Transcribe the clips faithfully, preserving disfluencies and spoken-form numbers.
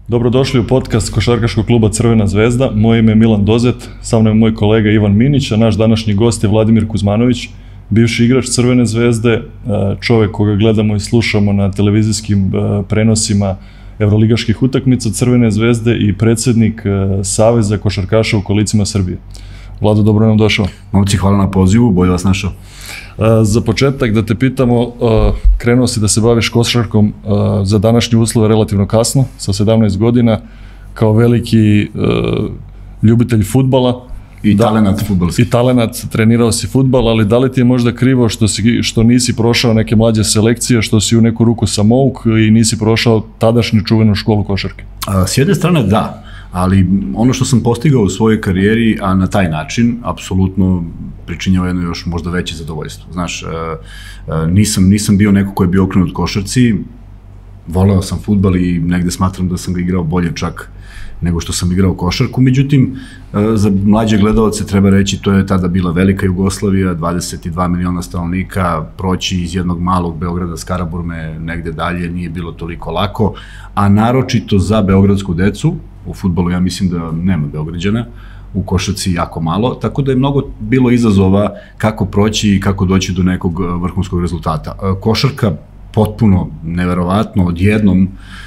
Dobrodošli u podcast Košarkaškog kluba Crvena zvezda. Moje ime je Milan Dozet, sa mnom je moj kolega Ivan Minić, a naš današnji gost je Vladimir Kuzmanović, bivši igrač Crvene zvezde, čovek koga gledamo i slušamo na televizijskim prenosima evroligaških utakmica Crvene zvezde i predsednik Saveza košarkaša u kolicima Srbije. Vlado, dobro nam došao. Momci, hvala na pozivu, bolje vas našao. Za početak da te pitamo, krenuo si da se baviš košarkom za današnje uslove relativno kasno, sa sedamnaest godina, kao veliki ljubitelj fudbala. I talenat fudbalski. I talenat, trenirao si fudbal, ali da li ti je možda krivo što, si, što nisi prošao neke mlađe selekcije, što si u neku ruku samouk i nisi prošao tadašnju čuvenu školu košarke? S jedne strane da, ali ono što sam postigao u svojoj karijeri, a na taj način, apsolutno pričinjava jedno još možda veće zadovoljstvo. Znaš, nisam, nisam bio neko ko je bio okrenut košarci, voleo sam fudbal i negde smatram da sam ga igrao bolje čak nego što sam igrao košarku. Međutim, za mlađe gledalce treba reći, to je tada bila velika Jugoslavija, dvadeset dva miliona stanovnika, proći iz jednog malog Beograda, Skaraburme, negde dalje, nije bilo toliko lako, a naročito za beogradsku decu, u fudbalu ja mislim da nema Beograđana, u košarci jako malo, tako da je mnogo bilo izazova kako proći i kako doći do nekog vrhunskog rezultata. Košarka potpuno neverovatno, odjednom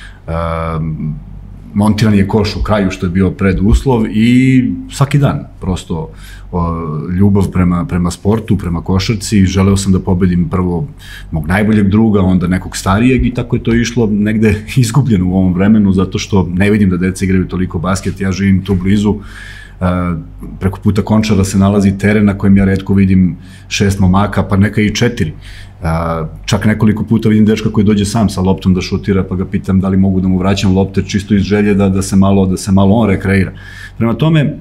montiran je koš u kraju, što je bio preduslov, i svaki dan prosto ljubav prema, prema sportu, prema košarci. Želeo sam da pobedim prvo mog najboljeg druga, onda nekog starijeg, i tako je to išlo negde izgubljeno u ovom vremenu, zato što ne vidim da deca igraju toliko basket. Ja živim tu blizu, preko puta Končara se nalazi teren na kojem ja retko vidim šest momaka, pa neka i četiri. Čak nekoliko puta vidim dečka koji dođe sam sa loptom da šutira, pa ga pitam da li mogu da mu vraćam lopte, čisto iz želje da, da, se, malo, da se malo on rekreira. Prema tome,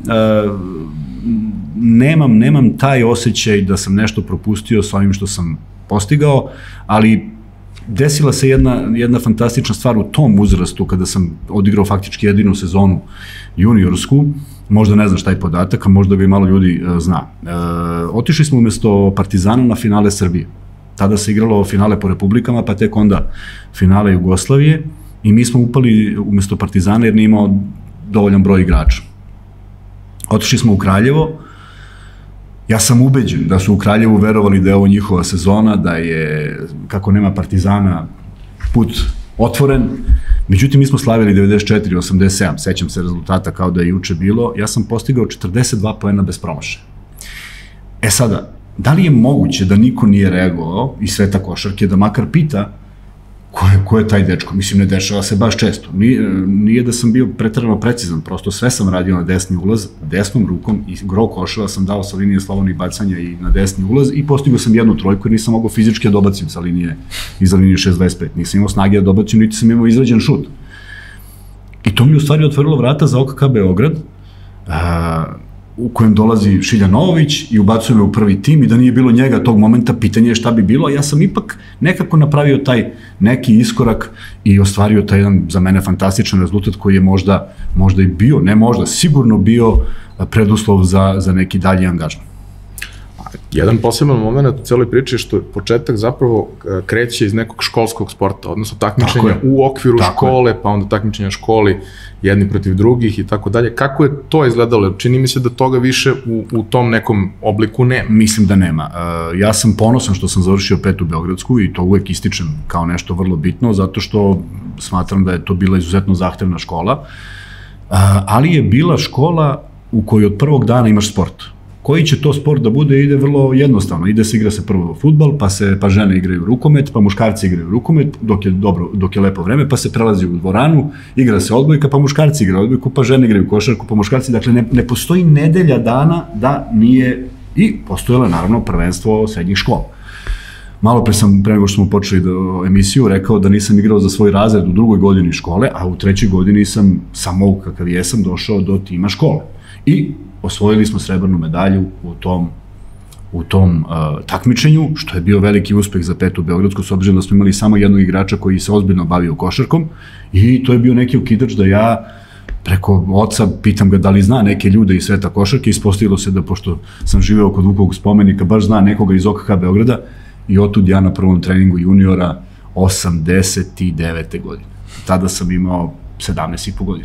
nemam, nemam taj osjećaj da sam nešto propustio sa ovim što sam postigao, ali desila se jedna, jedna fantastična stvar u tom uzrastu, kada sam odigrao faktički jedinu sezonu juniorsku. Možda ne znaš taj podatak, a možda ga i malo ljudi zna. Otišli smo umesto Partizana na finale Srbije. Tada se igralo finale po republikama, pa tek onda finale Jugoslavije, i mi smo upali umesto Partizana jer nije imao dovoljan broj igrača. Otišli smo u Kraljevo. Ja sam ubeđen da su u Kraljevu verovali da je ovo njihova sezona, da je, kako nema Partizana, put otvoren. Međutim, mi smo slavili devedeset četiri osamdeset sedam, sećam se rezultata kao da je juče bilo. Ja sam postigao četrdeset dva poena bez promašaja. E sada, da li je moguće da niko nije reagovao iz sveta košarke, da makar pita ko je, ko je taj dečko? Mislim, ne dešava se baš često. Nije, nije da sam bio preterano precizan, prosto sve sam radio na desni ulaz, desnom rukom, i gro koševa sam dao sa linije slobodnih bacanja i na desni ulaz, i postigao sam jednu trojku jer nisam mogao fizički da dobacim sa linije, iza linije šest dvadeset pet. Nisam imao snage da dobacim, niti sam imao izrađen šut. I to mi u stvari otvorilo vrata za O K K Beograd, a, u kojem dolazi Šilja Novović i ubacuje me u prvi tim, i da nije bilo njega tog momenta, pitanje je šta bi bilo. Ja sam ipak nekako napravio taj neki iskorak i ostvario taj jedan za mene fantastičan rezultat koji je možda, možda i bio, ne možda, sigurno bio preduslov za, za neki dalji angažman. Jedan poseban moment u celoj priči je što je početak zapravo kreće iz nekog školskog sporta, odnosno takmičenja u okviru škole, pa onda takmičenja školi jedni protiv drugih i tako dalje. Kako je to izgledalo? Čini mi se da toga više u, u tom nekom obliku nema. Mislim da nema. Ja sam ponosan što sam završio petu Beogradsku, i to uvek ističem kao nešto vrlo bitno, zato što smatram da je to bila izuzetno zahtevna škola, ali je bila škola u kojoj od prvog dana imaš sport. Koji će to sport da bude, ide vrlo jednostavno. Ide se, igra se prvo fudbal, pa se pa žene igraju rukomet, pa muškarci igraju rukomet dok je dobro, dok je lepo vreme, pa se prelazi u dvoranu, igra se odbojka, pa muškarci igraju odbojku, pa žene igraju košarku, pa muškarci. Dakle, ne, ne postoji nedelja dana da nije, i postojalo je naravno prvenstvo srednjih škola. Malo pre sam, pre nego što smo počeli do emisiju, rekao da nisam igrao za svoj razred u drugoj godini škole, a u trećoj godini sam, samo kakav jesam, došao do tima škole. I osvojili smo srebrnu medalju u tom, u tom uh, takmičenju, što je bio veliki uspeh za petu Beogradsku, s obzirom da smo imali samo jednog igrača koji se ozbiljno bavio košarkom, i to je bio neki okidač da ja preko oca pitam ga da li zna neke ljude iz sveta košarke. Ispostavilo se da, pošto sam živeo kod Vukovog spomenika, baš zna nekoga iz O K K Beograda, i otud ja na prvom treningu juniora osamdeset devete godine. Tada sam imao sedamnaest i po godina.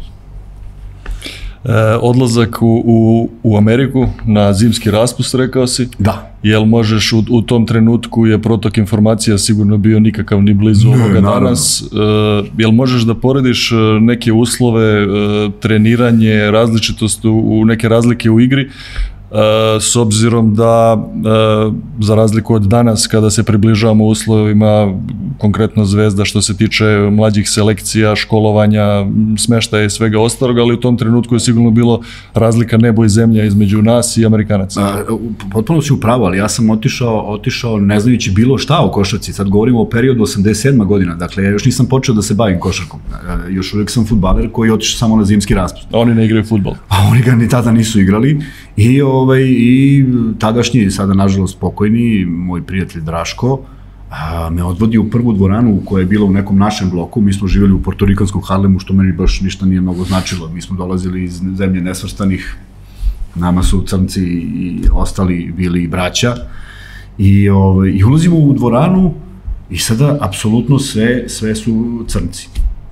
E, odlazak u, u, u Ameriku na zimski raspust, rekao si? Da. Jel možeš u, u tom trenutku je protok informacija sigurno bio nikakav ni blizu ne, ovoga naravno. Danas. E, jel možeš da porediš neke uslove, e, treniranje, različitost u, u neke razlike u igri? E, s obzirom da e, za razliku od danas kada se približavamo uslovima konkretno Zvezda što se tiče mlađih selekcija, školovanja, smeštaja i svega ostalog, ali u tom trenutku je sigurno bilo razlika nebo i zemlja između nas i Amerikanaca. A, potpuno si u pravu, ali ja sam otišao, otišao ne znajući bilo šta o košarci. Sad govorimo o periodu osamdeset sedma godina, dakle ja još nisam počeo da se bavim košarkom. Još uvijek sam fudbaler koji je otišao samo na zimski raspust. A oni ne igraju fudbal? A oni ga ni tada nisu igrali i, ovaj, i tadašnji, sada nažalost pokojni, moj prijatelj Draško, a, me odvodi u prvu dvoranu koja je bila u nekom našem bloku. Mi smo živjeli u portorikanskom Harlemu, što meni baš ništa nije mnogo značilo. Mi smo dolazili iz zemlje nesvrstanih, nama su crnci i ostali bili braća. I, ovaj, i ulazimo u dvoranu i sada apsolutno sve, sve su crnci.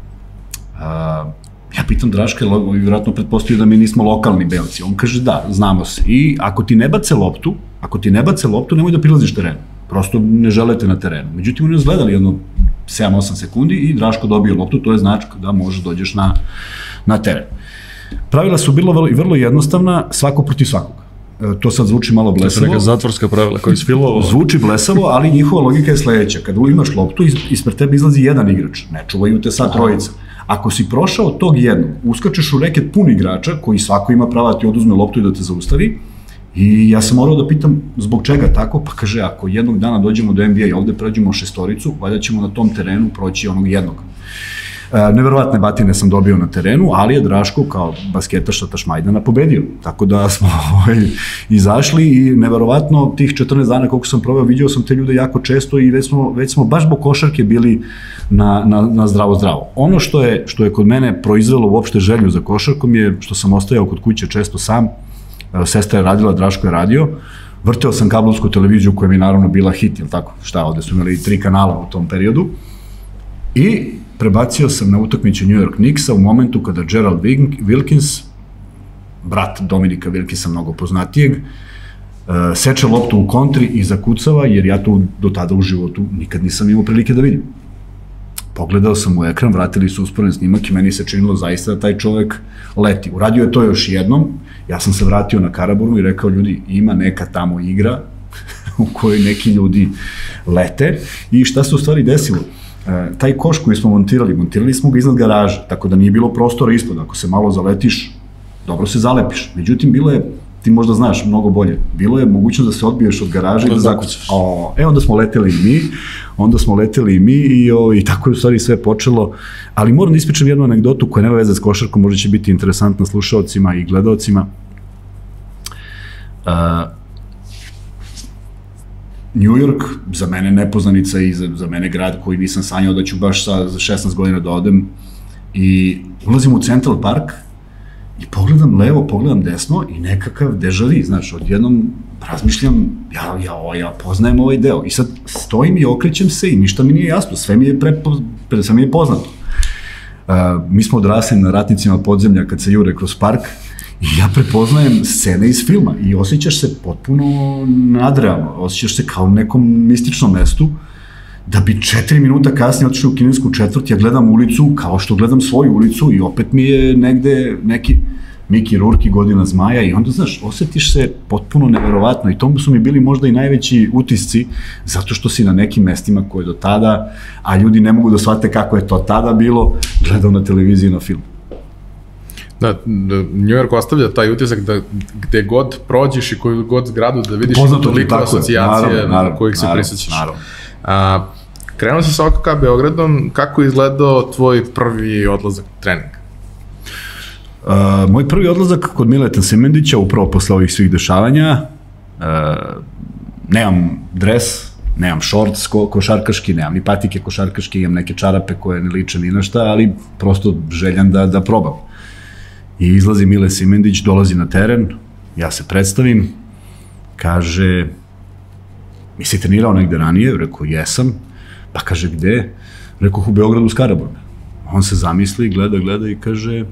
A, ja pitam Draška, vjerojatno pretpostavio da mi nismo lokalni belci. On kaže da, znamo se. I ako ti ne bace loptu, ako ti ne bace loptu, nemoj da prilaziš terenu. Prosto ne želete na terenu. Međutim, oni nas gledali jedno sedam osam sekundi i Draško dobio loptu, to je značka da možeš dođeš na, na teren. Pravila su bilo vrlo, vrlo jednostavna, svako protiv svakog. E, to sad zvuči malo blesavo. To je neka zatvorska pravila koja iz filmova. Zvuči blesavo, ali njihova logika je sledeća. Kada imaš loptu, ispred tebe izlazi jedan igrač. Ne čuvaju te sad trojica. Ako si prošao tog jednog, uskačeš u reket pun igrača, koji svako ima prava da ti oduzme loptu i da te zaustavi. I ja sam morao da pitam zbog čega tako, pa kaže, ako jednog dana dođemo do N B A i ovde pređemo šestoricu, valjda ćemo na tom terenu proći onog jednog. E, neverovatne batine sam dobio na terenu, ali je Draško kao basketaš sa Tašmajdana pobedio. Tako da smo ovaj, izašli i neverovatno tih četrnaest dana koliko sam proveo, vidio sam te ljude jako često i već smo, već smo baš zbog košarke bili na, na, na zdravo zdravo. Ono što je, što je kod mene proizvelo uopšte želju za košarkom je što sam ostajao kod kuće često sam. Sestra je radila, Draško je radio, vrteo sam kablovsku televiziju koja mi naravno bila hit, jel tako, šta, ovde su imali tri kanala u tom periodu i prebacio sam na utakmicu New York Knicksa u momentu kada Gerald Wilkins, brat Dominika Wilkinsa, mnogo poznatijeg, seče loptu u kontri i zakucava, jer ja to do tada u životu nikad nisam imao prilike da vidim. Pogledao sam u ekran, vratili su usporen snimak i meni se činilo zaista da taj čovek leti. Uradio je to još jednom, ja sam se vratio na Karaburmu i rekao, ljudi, ima neka tamo igra u kojoj neki ljudi lete i šta se u stvari desilo? E, taj koš koji smo montirali, montirali smo ga iznad garaže, tako da nije bilo prostora ispod, ako se malo zaletiš, dobro se zalepiš. Međutim, bilo je, ti možda znaš mnogo bolje, bilo je mogućnost da se odbiješ od garaže i da zakucaš. E, onda smo leteli i mi, onda smo leteli i mi i, o, i tako je u stvari sve počelo, ali moram da ispričam jednu anegdotu koja nema veze s košarkom, možda će biti interesantna slušaocima i gledaocima. Uh, New York, za mene nepoznanica i za, za mene grad koji nisam sanjao da ću baš sa, za šesnaest godina da odem i ulazim u Central Park i pogledam levo, pogledam desno i nekakav dežavi, znaš, odjednom razmišljam, ja, ja, ja poznajem ovaj deo i sad stojim i okrećem se i ništa mi nije jasno, sve mi je, prepo, pre, sve mi je poznato. Uh, mi smo odrasli na ratnicima podzemlja kad se jure kroz park i ja prepoznajem scene iz filma i osjećaš se potpuno nadrealno, osjećaš se kao u nekom mističnom mestu, da bi četiri minuta kasnije otišli u kinesku četvrt, ja gledam ulicu kao što gledam svoju ulicu i opet mi je negde neki Miki Rourke, Godina zmaja i onda, znaš, osjetiš se potpuno neverovatno i to su mi bili možda i najveći utisci zato što si na nekim mestima koje do tada, a ljudi ne mogu da shvate kako je to tada bilo, gledao na televiziji na film. Da, New York ostavlja taj utisak da gde god prođeš i koju god zgradu da vidiš toliko asocijacije na kojih se prisjećaš. A, krenuo si sa O K K Beogradom, kako je izgledao tvoj prvi odlazak treninga? Uh, moj prvi odlazak kod Mileta Simendića, upravo posle ovih svih dešavanja, uh, nemam dres, nemam šorts ko, košarkaški, nemam ni patike košarkaški, imam neke čarape koje ne liče ni na šta, ali prosto željan da, da probam. I izlazi Mile Simendić, dolazi na teren, ja se predstavim, kaže, mi si trenirao negde ranije? Rekao, jesam. Pa kaže, gde? Rekao, u Beogradu s Karaburme. On se zamisli, gleda, gleda i kaže,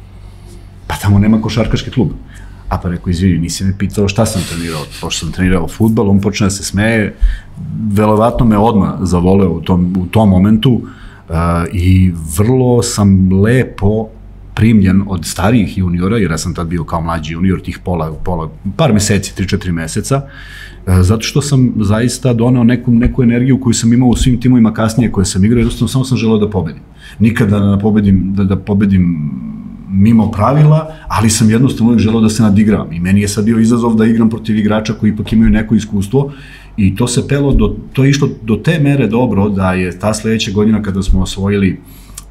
pa tamo nema košarkaški klub. A pa rekao, izvini, nisi me pitao šta sam trenirao, pošto sam trenirao fudbal, on počne da se smeje, verovatno me odmah zavoleo u tom, u tom momentu uh, i vrlo sam lepo primljen od starijih juniora, jer ja sam tad bio kao mlađi junior, tih pola, pola par meseci, tri četiri meseca, uh, zato što sam zaista doneo neku, neku energiju koju sam imao u svim timovima kasnije koje sam igrao, jednostavno samo sam želeo da pobedim. Nikada da pobedim, da, da pobedim mimo pravila, ali sam jednostavno uvijek želeo da se nadigram i meni je sad bio izazov da igram protiv igrača koji ipak imaju neko iskustvo i to se pelo, do, to je išlo do te mere dobro da je ta sledeća godina kada smo osvojili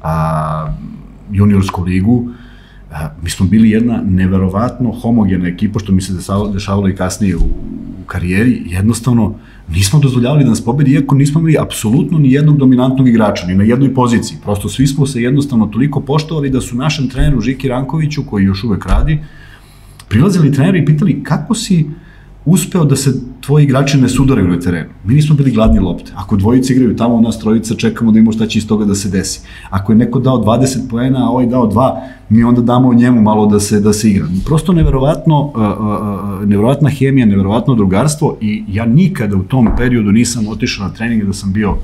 a, juniorsku ligu, a, mi smo bili jedna neverovatno homogena ekipa, što mi se dešavalo i kasnije u, u karijeri, jednostavno nismo dozvoljavali da nas pobedi, iako nismo imali apsolutno ni jednog dominantnog igrača, ni na jednoj poziciji. Prosto svi smo se jednostavno toliko poštovali da su našem treneru Žiki Rankoviću, koji još uvek radi, prilazili treneri i pitali kako si uspeo da se tvoji igrači ne sudaraju na terenu. Mi nismo bili gladni lopte. Ako dvojice igraju tamo, u nas trojica čekamo da imamo šta će iz toga da se desi. Ako je neko dao dvadeset poena, a ovaj dao dva, mi onda damo njemu malo da se, da se igra. Prosto neverovatno, uh, uh, neverovatna hemija, neverovatno drugarstvo i ja nikada u tom periodu nisam otišao na trening da sam bio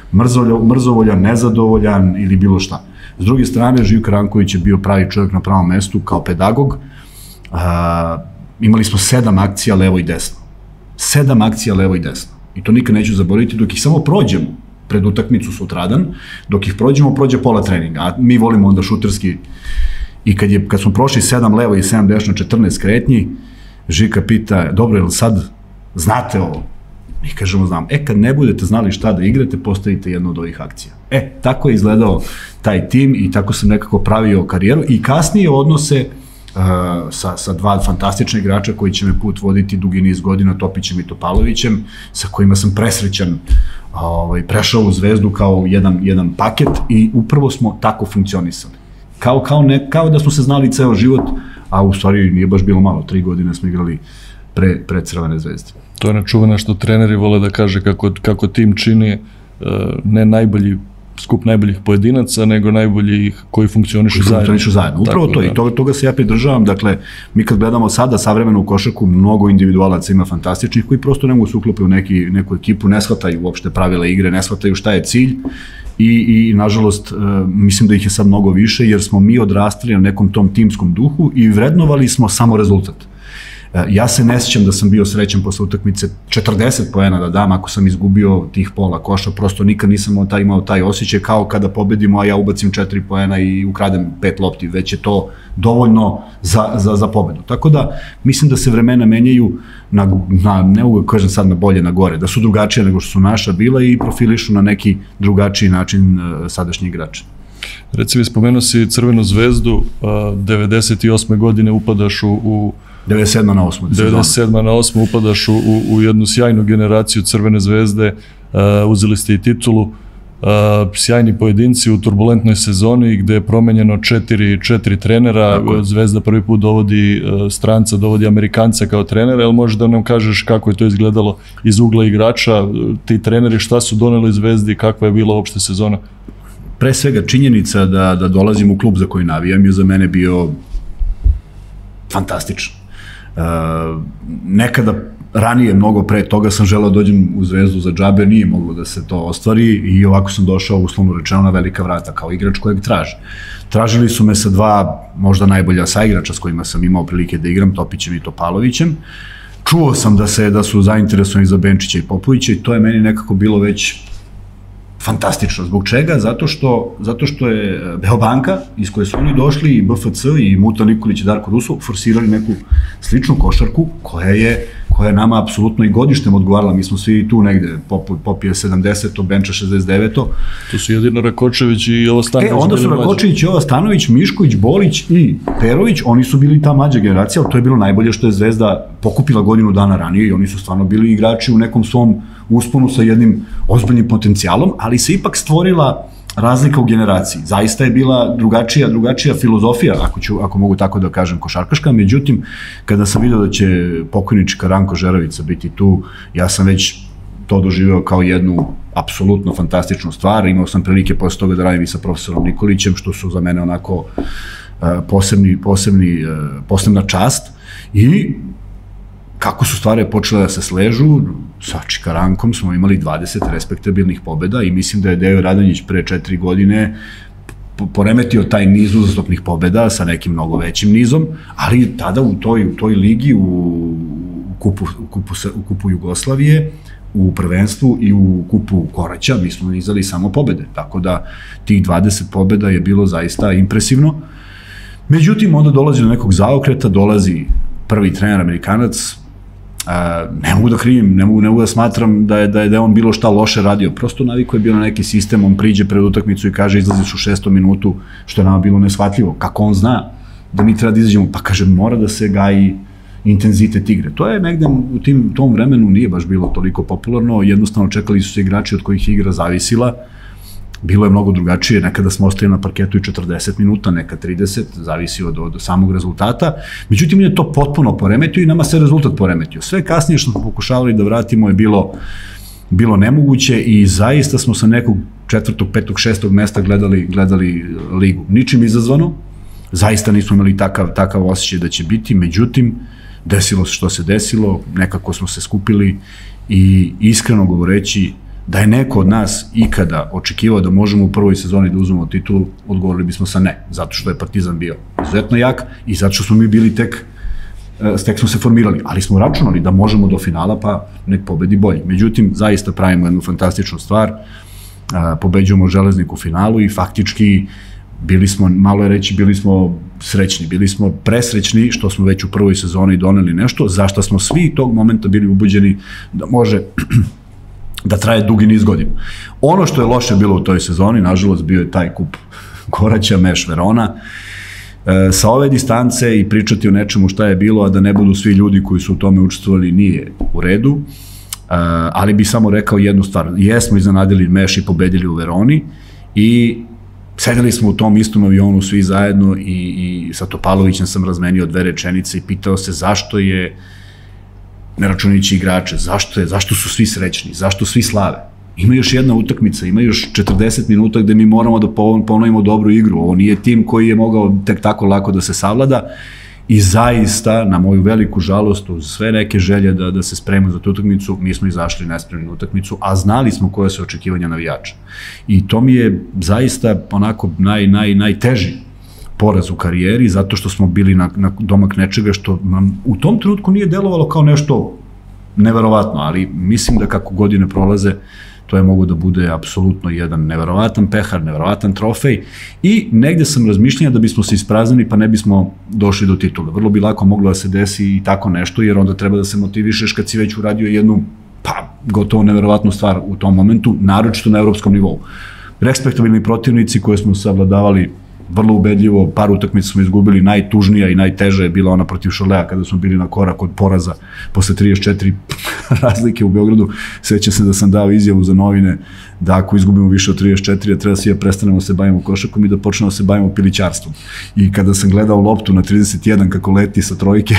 mrzovoljan, nezadovoljan ili bilo šta. S druge strane, Živko Ranković je bio pravi čovjek na pravom mestu kao pedagog. Uh, imali smo sedam akcija levo i desno. Sedam akcija levo i desno. I to nikad neću zaboraviti, dok ih samo prođemo pred utakmicu sutradan, dok ih prođemo, prođe pola treninga, a mi volimo onda šuterski. I kad, je, kad smo prošli sedam levo i sedam desno, četrnaest kretnji, Žika pita, dobro, je li sad znate ovo? Mi kažemo, znam. E, kad ne budete znali šta da igrate, postavite jednu od ovih akcija. E, tako je izgledao taj tim i tako sam nekako pravio karijeru i kasnije odnose Uh, sa, sa dva fantastična igrača koji će me put voditi dugi niz godina, Topićem i Topalovićem, sa kojima sam presrećan ovaj, prešao u Zvezdu kao jedan, jedan paket i upravo smo tako funkcionisali. Kao, kao, ne, kao da smo se znali ceo život, a u stvari nije baš bilo malo, tri godine smo igrali pre, pre Crvene zvezde. To je načuveno što treneri vole da kaže kako, kako tim čini uh, ne najbolji skup najboljih pojedinaca, nego najboljih koji funkcionišu zajedno. Funkcionišu zajedno, upravo to, i toga, toga se ja pridržavam, dakle, mi kad gledamo sada savremenu košarku, mnogo individualaca ima fantastičnih koji prosto ne mogu se uklopiti u neki, neku ekipu, ne shvataju uopšte pravila igre, ne shvataju šta je cilj i, i nažalost, mislim da ih je sad mnogo više, jer smo mi odrastali na nekom tom timskom duhu i vrednovali smo samo rezultat. Ja se ne sjećam da sam bio srećan posle utakmice četrdeset poena da dam ako sam izgubio tih pola koša, prosto nikad nisam imao taj, imao taj osjećaj kao kada pobedimo, a ja ubacim četiri poena i ukradem pet lopti, već je to dovoljno za, za, za pobedu. Tako da mislim da se vremena menjaju na, na ne uvek kažem sad na bolje, na gore, da su drugačije nego što su naša bila i profilišu na neki drugačiji način uh, sadašnji igrači. Reci mi, spomenuo si Crvenu zvezdu, uh, devedeset osme godine upadaš u, u devedeset sedma na osmu devedeset sedma na osmu upadaš u, u jednu sjajnu generaciju Crvene zvezde, uh, uzeli ste i titulu, uh, sjajni pojedinci u turbulentnoj sezoni gde je promenjeno četiri, četiri trenera, tako. Zvezda prvi put dovodi uh, stranca, dovodi Amerikanca kao trenera, ali možeš da nam kažeš kako je to izgledalo iz ugla igrača, ti treneri šta su doneli Zvezdi, kakva je bila uopšte sezona? Pre svega činjenica da, da dolazim u klub za koji navijam je za mene bio fantastično. Uh, nekada ranije, mnogo pre toga sam želeo dođem u Zvezdu za džabe, nije moglo da se to ostvari i ovako sam došao uslovno rečeno na velika vrata kao igrač kojeg traže. Tražili su me sa dva možda najbolja saigrača s kojima sam imao prilike da igram, Topićem i Topalovićem. Čuo sam da se da su zainteresovani za Benčića i Popovića i to je meni nekako bilo već fantastično. Zbog čega? Zato što, zato što je Beobanka, iz koje su oni došli, i B F C, i Muta Nikolić i Darko Rusu, forsirali neku sličnu košarku, koja je, koja je nama apsolutno i godištem odgovarala. Mi smo svi tu negde, Pop je sedamdeseto, Benča šezdeset deveto. Tu su jedino Rakočević i Jovo Stanović. E, onda su Rakočević, Jovo Stanović, Mišković, Bolić i Perović, oni su bili ta mlađa generacija, ali to je bilo najbolje što je Zvezda pokupila godinu dana ranije i oni su stvarno bili igrači u nekom svom usponu sa jednim ozbiljnim potencijalom, ali se ipak stvorila razlika u generaciji. Zaista je bila drugačija, drugačija filozofija, ako, ću, ako mogu tako da kažem, košarkaška. Međutim, kada sam vidio da će pokojnička Ranko Žeravica biti tu, ja sam već to doživeo kao jednu apsolutno fantastičnu stvar. Imao sam prilike posle toga da radim i sa profesorom Nikolićem, što su za mene onako posebni, posebni, posebna čast. I kako su stvari počele da se sležu, sa Čikarankom smo imali dvadeset respektabilnih pobeda i mislim da je Dejo Radonjić pre četiri godine poremetio taj niz uzastopnih pobeda sa nekim mnogo većim nizom, ali tada u toj, u toj ligi, u kupu, u, kupu, u kupu Jugoslavije, u prvenstvu i u kupu Koraća, mi smo nizali samo pobede, tako da tih dvadeset pobeda je bilo zaista impresivno. Međutim, onda dolazi do nekog zaokreta, dolazi prvi trener Amerikanac, ne mogu da krivim, ne mogu, ne mogu da smatram da je, da je, da je on bilo šta loše radio, prosto naviko je bio na neki sistem, on priđe pred utakmicu i kaže izlaziš u šestom minutu, što je nama bilo neshvatljivo, kako on zna da mi treba da izađemo, pa kaže mora da se gaji intenzitet igre. To je negde u tim, tom vremenu nije baš bilo toliko popularno, jednostavno čekali su se igrači od kojih igra zavisila, bilo je mnogo drugačije, nekada smo ostali na parketu i četrdeset minuta, neka trideset, zavisi od, od samog rezultata. Međutim, je to potpuno poremetio i nama se rezultat poremetio. Sve kasnije što smo pokušavali da vratimo je bilo, bilo nemoguće i zaista smo sa nekog četvrtog, petog, šestog mesta gledali, gledali ligu. Ničim izazvano, zaista nismo imali takav, takav osjećaj da će biti, međutim, desilo se što se desilo, nekako smo se skupili i iskreno govoreći, da je neko od nas ikada očekivao da možemo u prvoj sezoni da uzmemo titulu, odgovorili bismo sa ne, zato što je Partizan bio izuzetno jak i zato što smo mi bili tek, tek smo se formirali, ali smo računali da možemo do finala, pa nek pobedi bolji. Međutim, zaista pravimo jednu fantastičnu stvar, pobeđujemo Železnik u finalu i faktički bili smo, malo je reći, bili smo srećni, bili smo presrećni što smo već u prvoj sezoni doneli nešto, zašto smo svi tog momenta bili ubuđeni da može da traje dugi niz godina. Ono što je loše bilo u toj sezoni, nažalost, bio je taj kup Koraća, Meš, Verona. E, sa ove distance i pričati o nečemu šta je bilo, a da ne budu svi ljudi koji su u tome učestvovali, nije u redu. E, ali bi samo rekao jednu stvar. Jesmo iznenadili Meš i pobedili u Veroni i sedeli smo u tom istom avionu svi zajedno i, i sa Topalovićem sam razmenio dve rečenice i pitao se zašto je, ne računajući igrače, zašto je, zašto su svi srećni, zašto svi slave. Ima još jedna utakmica, ima još četrdeset minuta gde mi moramo da ponovimo dobru igru. Ovo nije tim koji je mogao tek tako lako da se savlada i zaista, na moju veliku žalost, uz sve neke želje da, da se spremimo za tu utakmicu, mi smo izašli nespremni na utakmicu, a znali smo koje su očekivanja navijača. I to mi je zaista onako naj, naj, najteži poraz u karijeri, zato što smo bili na, na domak nečega što nam u tom trenutku nije delovalo kao nešto neverovatno, ali mislim da kako godine prolaze, to je mogo da bude apsolutno jedan neverovatan pehar, neverovatan trofej i negde sam razmišljanja da bismo se ispraznili pa ne bismo došli do titula. Vrlo bi lako moglo da se desi i tako nešto, jer onda treba da se motivišeš kad si već uradio jednu, pa, gotovo neverovatnu stvar u tom momentu, naročito na evropskom nivou. Respektabilni protivnici koje smo savladavali vrlo ubedljivo, par utakmica smo izgubili, najtužnija i najteža je bila ona protiv Šorlea kada smo bili na korak od poraza posle trideset četiri razlike u Beogradu. Sećam se da sam dao izjavu za novine da ako izgubimo više od trideset četiri, treba svi da prestanemo da se bavimo košarkom i da počnemo da se bavimo pilićarstvom. I kada sam gledao loptu na trideset jedan kako leti sa trojke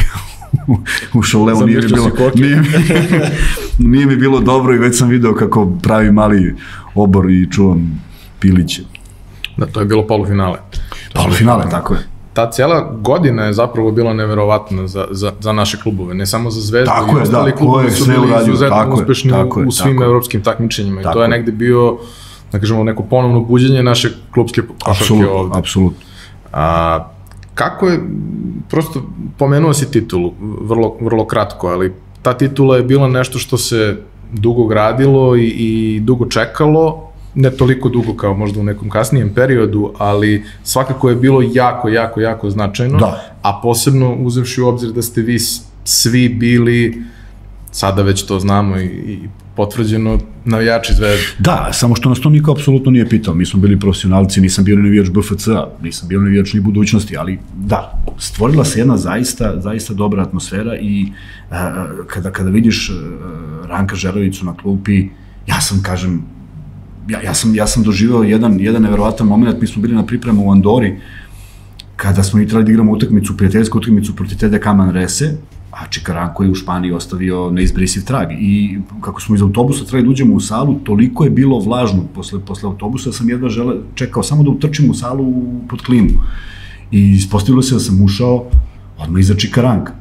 u Šorleu, nije mi bilo, nije mi, nije mi bilo dobro i već sam video kako pravi mali obor i čuvam piliće. Da, to je bilo polufinale. Polufinale, tako je. Ta cijela godina je zapravo bila neverovatna za, za, za naše klubove, ne samo za Zvezdu, tako i ostali da, klubovi su bili izuzetno uspešni tako u, je, u svim tako evropskim takmičenjima i tako to je negde bio, da kažemo, neko ponovno buđenje naše klubske košarke ovde. Apsolutno. A, kako je, prosto pomenuo si titulu, vrlo, vrlo kratko, ali ta titula je bila nešto što se dugo gradilo i, i dugo čekalo, ne toliko dugo kao možda u nekom kasnijem periodu, ali svakako je bilo jako, jako, jako značajno, da. A posebno uzevši u obzir da ste vi svi bili, sada već to znamo i, i potvrđeno, navijači Zvezde. Da, samo što nas to niko apsolutno nije pitao, mi smo bili profesionalci, nisam bio ni navijač B F C-a, nisam bio navijač ni budućnosti, ali da, stvorila se jedna zaista, zaista dobra atmosfera i a, kada, kada vidiš a, Ranka Žeravicu na klupi, ja sam, kažem, Ja, ja, sam, ja sam doživao jedan, jedan neverovatan moment, mi smo bili na pripremu u Andori, kada smo i trebali da igramo utakmicu, prijateljsku utakmicu protiv T D K Manrese, a Čikaranko je u Španiji ostavio neizbrisiv trag. I kako smo iz autobusa trebali da uđemo u salu, toliko je bilo vlažno posle, posle autobusa da sam jedva žele, čekao samo da utrčim u salu pod klimu. I ispostavilo se da sam ušao odmah iza Čikaranka.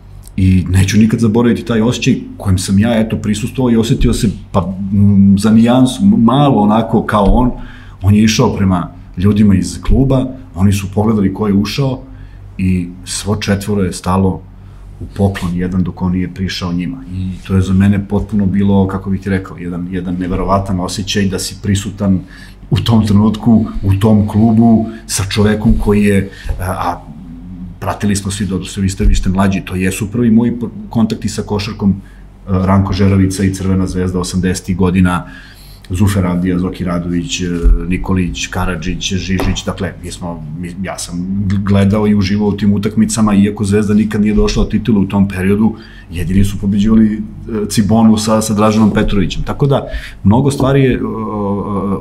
I neću nikad zaboraviti taj osjećaj kojem sam ja eto prisustvovao i osetio se pa m, za nijansu, malo onako kao on. On je išao prema ljudima iz kluba, oni su pogledali ko je ušao i svo četvoro je stalo u poklon jedan dok on nije prišao njima. I to je za mene potpuno bilo, kako bih ti rekao, jedan, jedan neverovatan osjećaj da si prisutan u tom trenutku, u tom klubu, sa čovekom koji je, a, a pratili smo svi, dobro, vi ste, vi ste mlađi, to jesu prvi moji kontakti sa košarkom, Ranko Žeravica i Crvena zvezda osamdesetih godina, Zufer Avdija, Zoki Radović, Nikolić, Karadžić, Žižić, dakle, mi smo, ja sam gledao i uživao u tim utakmicama, iako Zvezda nikad nije došla od titula u tom periodu, jedini su pobeđivali Cibonu sa, sa Draženom Petrovićem. Tako da, mnogo stvari je uh,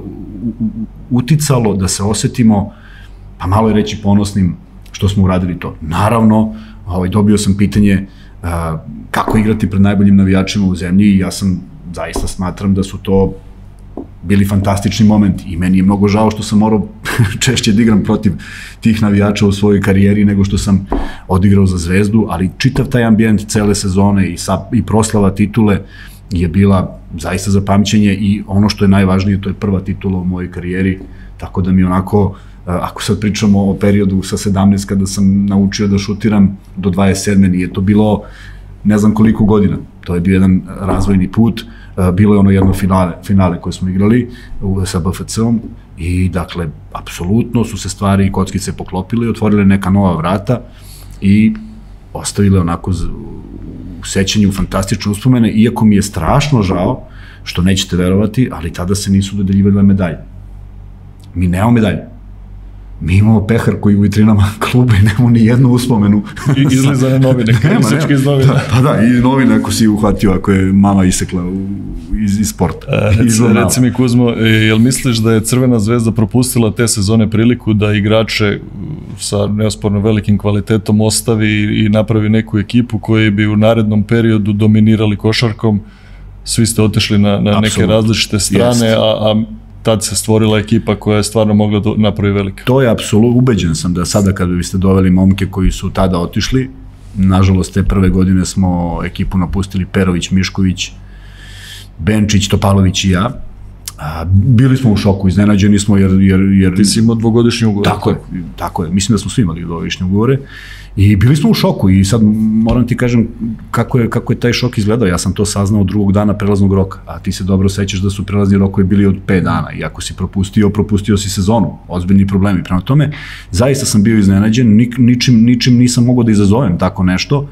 uticalo da se osetimo, pa malo je reći ponosnim što smo uradili to. Naravno, ovaj, dobio sam pitanje uh, kako igrati pred najboljim navijačima u zemlji i ja sam zaista smatram da su to bili fantastični momenti i meni je mnogo žao što sam morao češće da igram protiv tih navijača u svojoj karijeri nego što sam odigrao za Zvezdu, ali čitav taj ambijent cele sezone i, sa, i proslava titule je bila zaista za pamćenje i ono što je najvažnije, to je prva titula u mojoj karijeri, tako da mi onako, ako sad pričamo o periodu sa sedamnaest kada sam naučio da šutiram do dvadeset sedme nije to bilo ne znam koliko godina, to je bio jedan razvojni put, bilo je ono jedno finale, finale koje smo igrali sa B F C-om i dakle, apsolutno su se stvari i kockice poklopile i otvorile neka nova vrata i ostavile onako u sećanju fantastične uspomene, iako mi je strašno žao, što nećete verovati, ali tada se nisu dodeljivale medalje. Mi nemamo medalje. Mi imamo pehar koji u vitrinama kluba i nemamo ni jednu uspomenu. I izlizane novine, krivisačke iz novina. Pa da, i novine ako si uhvatio, ako je mama isekla u, iz, iz sporta. E, reci, reci mi Kuzmo, jel misliš da je Crvena zvezda propustila te sezone priliku da igrače sa neosporno velikim kvalitetom ostavi i napravi neku ekipu koji bi u narednom periodu dominirali košarkom? Svi ste otišli na, na neke različite strane, a, a tad se stvorila ekipa koja je stvarno mogla da napravi velike. To je apsolutno, ubeđen sam da sada kada biste doveli momke koji su tada otišli, nažalost te prve godine smo ekipu napustili Perović, Mišković, Benčić, Topalović i ja. A, bili smo u šoku, iznenađeni smo jer... jer, jer Ti si imao dvogodišnji ugovor. Tako je, tako je. Mislim da smo svi imali dvogodišnje ugovore. I bili smo u šoku i sad moram ti kažem kako je, kako je taj šok izgledao. Ja sam to saznao drugog dana prelaznog roka, a ti se dobro sećaš da su prelazni rokovi bili od pet dana i ako si propustio, propustio si sezonu. Ozbiljni problemi. Prema tome, zaista sam bio iznenađen, Nik, ničim, ničim nisam mogao da izazovem tako nešto.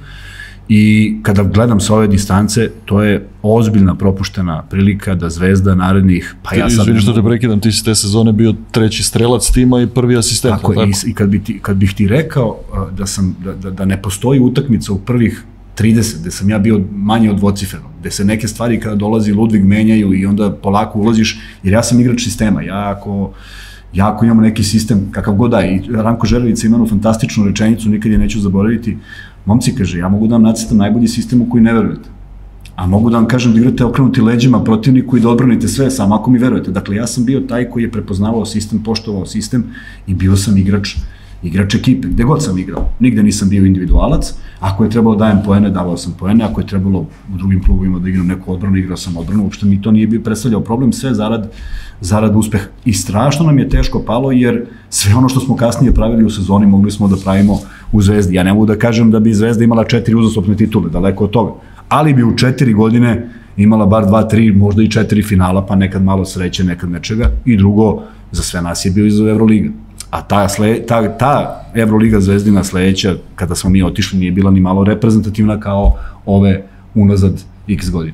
I kada gledam sa ove distance, to je ozbiljna propuštena prilika da Zvezda narednih... Pa ja sad... Izvini što te prekidam, ti si te sezone bio treći strelac tima i prvi asistent. Tako, tako? I, i kad, bi ti, kad bih ti rekao da, sam, da, da, da ne postoji utakmica u prvih trideset, gde sam ja bio manje od dvocifreno, gde se neke stvari kada dolazi Ludvig menjaju i onda polako ulaziš, jer ja sam igrač sistema, ja ako... Ja ako imamo neki sistem, kakav god da, i Ranko Žeravica ima fantastičnu rečenicu, nikad je neću zaboraviti, momci kaže, ja mogu da vam nacrtam najbolji sistem u koji ne verujete, a mogu da vam kažem da igrate okrenuti leđima protivniku i da odbranite sve, samo ako mi verujete. Dakle, ja sam bio taj koji je prepoznavao sistem, poštovao sistem i bio sam igrač, igrač ekipe, gde god sam igrao. Nigde nisam bio individualac, ako je trebalo dajem poene, davao sam poene, ako je trebalo u drugim klubovima da igram neku odbranu, igrao sam odbranu, uopšte mi to nije bio predstavljao problem, sve zarad, zarad uspeha. I strašno nam je teško palo, jer sve ono što smo kasnije pravili u sezoni mogli smo da pravimo u Zvezdi. Ja ne mogu da kažem da bi Zvezda imala četiri uzastopne titule, daleko od toga, ali bi u četiri godine imala bar dva, tri, možda i četiri finala, pa nekad malo sreće, nekad nečega, i drugo, za sve nas je bio izazov Evroliga. A ta, sle, ta, ta Evroliga Zvezdina sledeća, kada smo mi otišli, nije bila ni malo reprezentativna kao ove unazad x godina.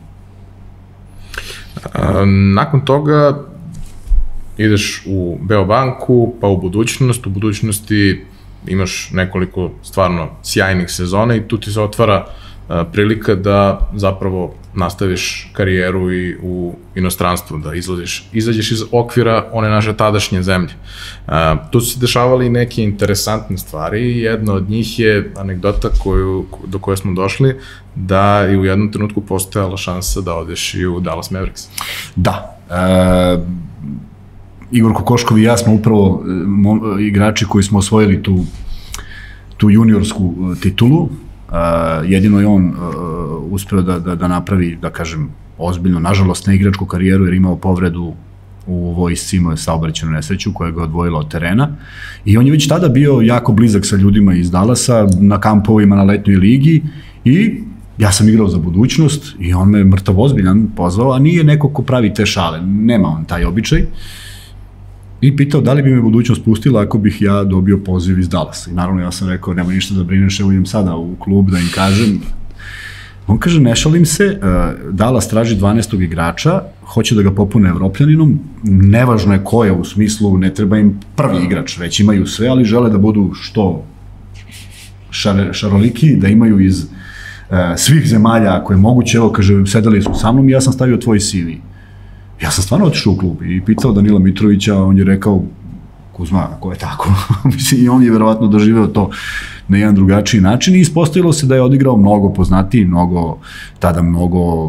A, nakon toga ideš u Beobanku, pa u budućnost. U budućnosti imaš nekoliko stvarno sjajnih sezona i tu ti se otvara prilika da zapravo nastaviš karijeru i u inostranstvu, da izlaziš, izađeš iz okvira one naše tadašnje zemlje. Tu su se dešavali neke interesantne stvari i jedna od njih je anegdota koju, do koje smo došli, da je u jednom trenutku postojala šansa da odeš i u Dallas Mavericks. Da. E, Igor Kokoškov i ja smo upravo mo, igrači koji smo osvojili tu, tu juniorsku titulu. Uh, jedino je on uh, uspeo da, da, da napravi, da kažem, ozbiljno, nažalost, ne igračku karijeru, jer imao povredu u vojsci, imao je saobraćajnu nesreću koja ga odvojila od terena i on je već tada bio jako blizak sa ljudima iz Dallasa, na kampovima, na letnjoj ligi i ja sam igrao za budućnost i on me mrtav ozbiljan pozvao, a nije neko ko pravi te šale, nema on taj običaj. I pitao da li bi me budućnost pustila ako bih ja dobio poziv iz Dallasa. I naravno ja sam rekao, nema ništa da brineš, evo idem sada u klub da im kažem. On kaže, ne šalim se, Dallas traži dvanaestog igrača, hoće da ga popune Evropljaninom, nevažno je ko je, u smislu, ne treba im prvi igrač, već imaju sve, ali žele da budu što šar, šaroliki, da imaju iz uh, svih zemalja ako je moguće. Evo, kaže, sedeli su sa mnom i ja sam stavio tvoj C V. Ja sam stvarno otišao u klub i pitao Danila Mitrovića, on je rekao, Kuzma, ako je tako, i on je verovatno doživeo to na jedan drugačiji način i ispostavilo se da je odigrao mnogo poznatiji, mnogo, tada mnogo,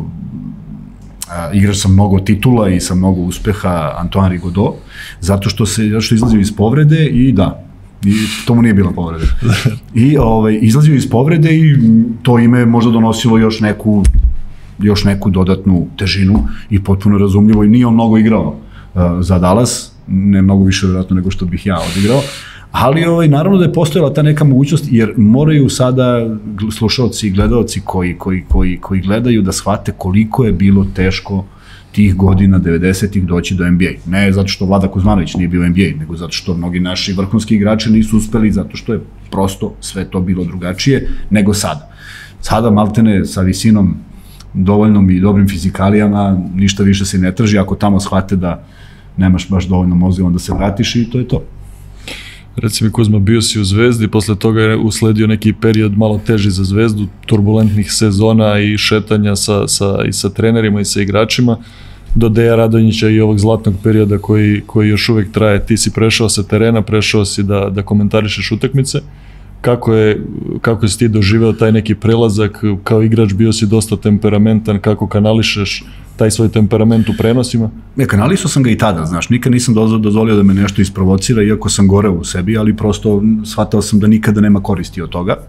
a, igrač sa mnogo titula i sa mnogo uspeha Antoine Rigaudot, zato što se, zato što izlazio iz povrede i da, i to mu nije bila povreda. I ovaj, izlazio iz povrede i to ime možda donosilo još neku još neku dodatnu težinu i potpuno razumljivo i nije on mnogo igrao uh, za Dallas, ne mnogo više vjerojatno nego što bih ja odigrao, ali ovaj, naravno da je postojala ta neka mogućnost, jer moraju sada slušalci i gledalci koji, koji, koji, koji gledaju da shvate koliko je bilo teško tih godina devedesetih doći do N B A. Ne zato što Vlada Kuzmanović nije bio N B A, nego zato što mnogi naši vrhunski igrači nisu uspeli, zato što je prosto sve to bilo drugačije nego sada. Sada maltene sa visinom dovoljnom i dobrim fizikalijama, ništa više se ne traži, ako tamo shvate da nemaš baš dovoljno mozga, onda se vratiš i to je to. Reci mi, Kuzma, bio si u Zvezdi, posle toga je usledio neki period malo teži za Zvezdu, turbulentnih sezona i šetanja sa, sa, i sa trenerima i sa igračima, do Deja Radonjića i ovog zlatnog perioda koji, koji još uvek traje. Ti si prešao sa terena, prešao si da, da komentarišeš utakmice. Kako je, kako si ti doživeo taj neki prelazak, kao igrač bio si dosta temperamentan, kako kanališeš taj svoj temperament u prenosima? Ne, kanalisao sam ga i tada, znaš, nikad nisam dozvolio da me nešto isprovocira, iako sam goreo u sebi, ali prosto shvatao sam da nikada nema koristi od toga.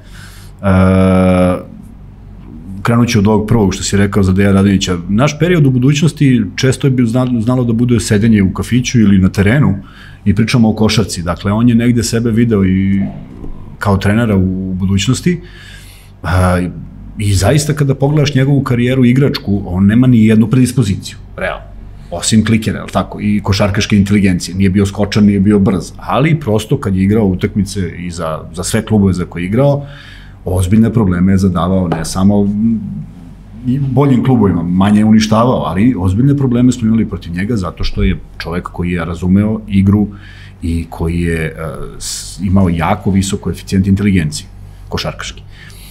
E, krenući od ovog prvog što si rekao za Deja Radonjića, naš period u budućnosti često je znalo, znalo da bude sedenje u kafiću ili na terenu i pričamo o košarci, dakle on je negde sebe video i kao trenera u budućnosti a, i zaista kada pogledaš njegovu karijeru igračku, on nema ni jednu predispoziciju, realno, osim klikera, tako, i košarkaške inteligencije, nije bio skočan, nije bio brz, ali prosto kad je igrao utakmice i za, za sve klubove za koje je igrao, ozbiljne probleme je zadavao, ne samo i boljim klubovima, manje je uništavao, ali ozbiljne probleme smo imali protiv njega zato što je čovek koji je razumeo igru i koji je uh, imao jako visok koeficijent inteligencije, košarkaški.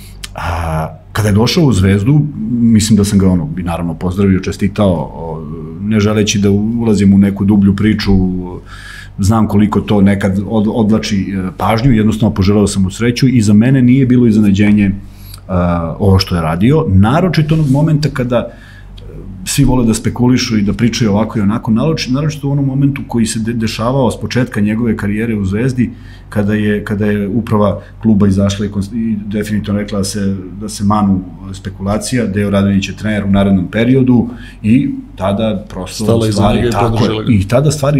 A, kada je došao u Zvezdu, mislim da sam ga ono, bi naravno pozdravio, čestitao, o, ne želeći da ulazim u neku dublju priču, znam koliko to nekad od, odlači pažnju, jednostavno poželeo sam mu sreću i za mene nije bilo iznenađenje uh, ovo što je radio, naročito onog momenta kada svi vole da spekulišu i da pričaju ovako i onako, naročito u onom momentu koji se de dešavao s početka njegove karijere u Zvezdi, kada je, kada je uprava kluba izašla i, i definitivno rekla da se, da se manu spekulacija, Dejo Radonjić je trener u narednom periodu i tada prosto Stala stvari, tako je, i tada stvari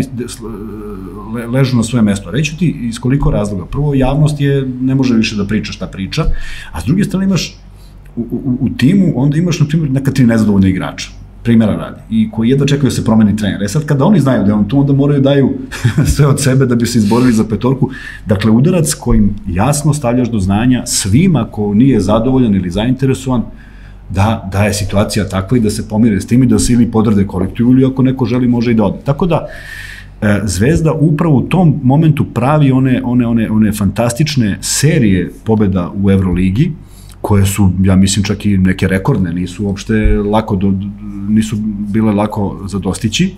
le, ležu na svoje mesto. Reću ti iz koliko razloga. Prvo, javnost je, ne može više da priča šta priča, a s druge strane imaš u, u, u timu, onda imaš, na primjer, neka tri nezadovoljna igrača, primjera radi, i koji jedva čekaju da se promeni trener. E sad, kada oni znaju da je on tu, onda moraju daju sve od sebe da bi se izborili za petorku. Dakle, udarac kojim jasno stavljaš do znanja svima ko nije zadovoljan ili zainteresovan da, da je situacija takva i da se pomire s tim i da se ili podrde kolektivu ili ako neko želi može i da ode. Tako da, e, Zvezda upravo u tom momentu pravi one, one, one, one fantastične serije pobeda u Evroligi, koje su, ja mislim, čak i neke rekordne, nisu uopšte lako, do, nisu bile lako za dostići.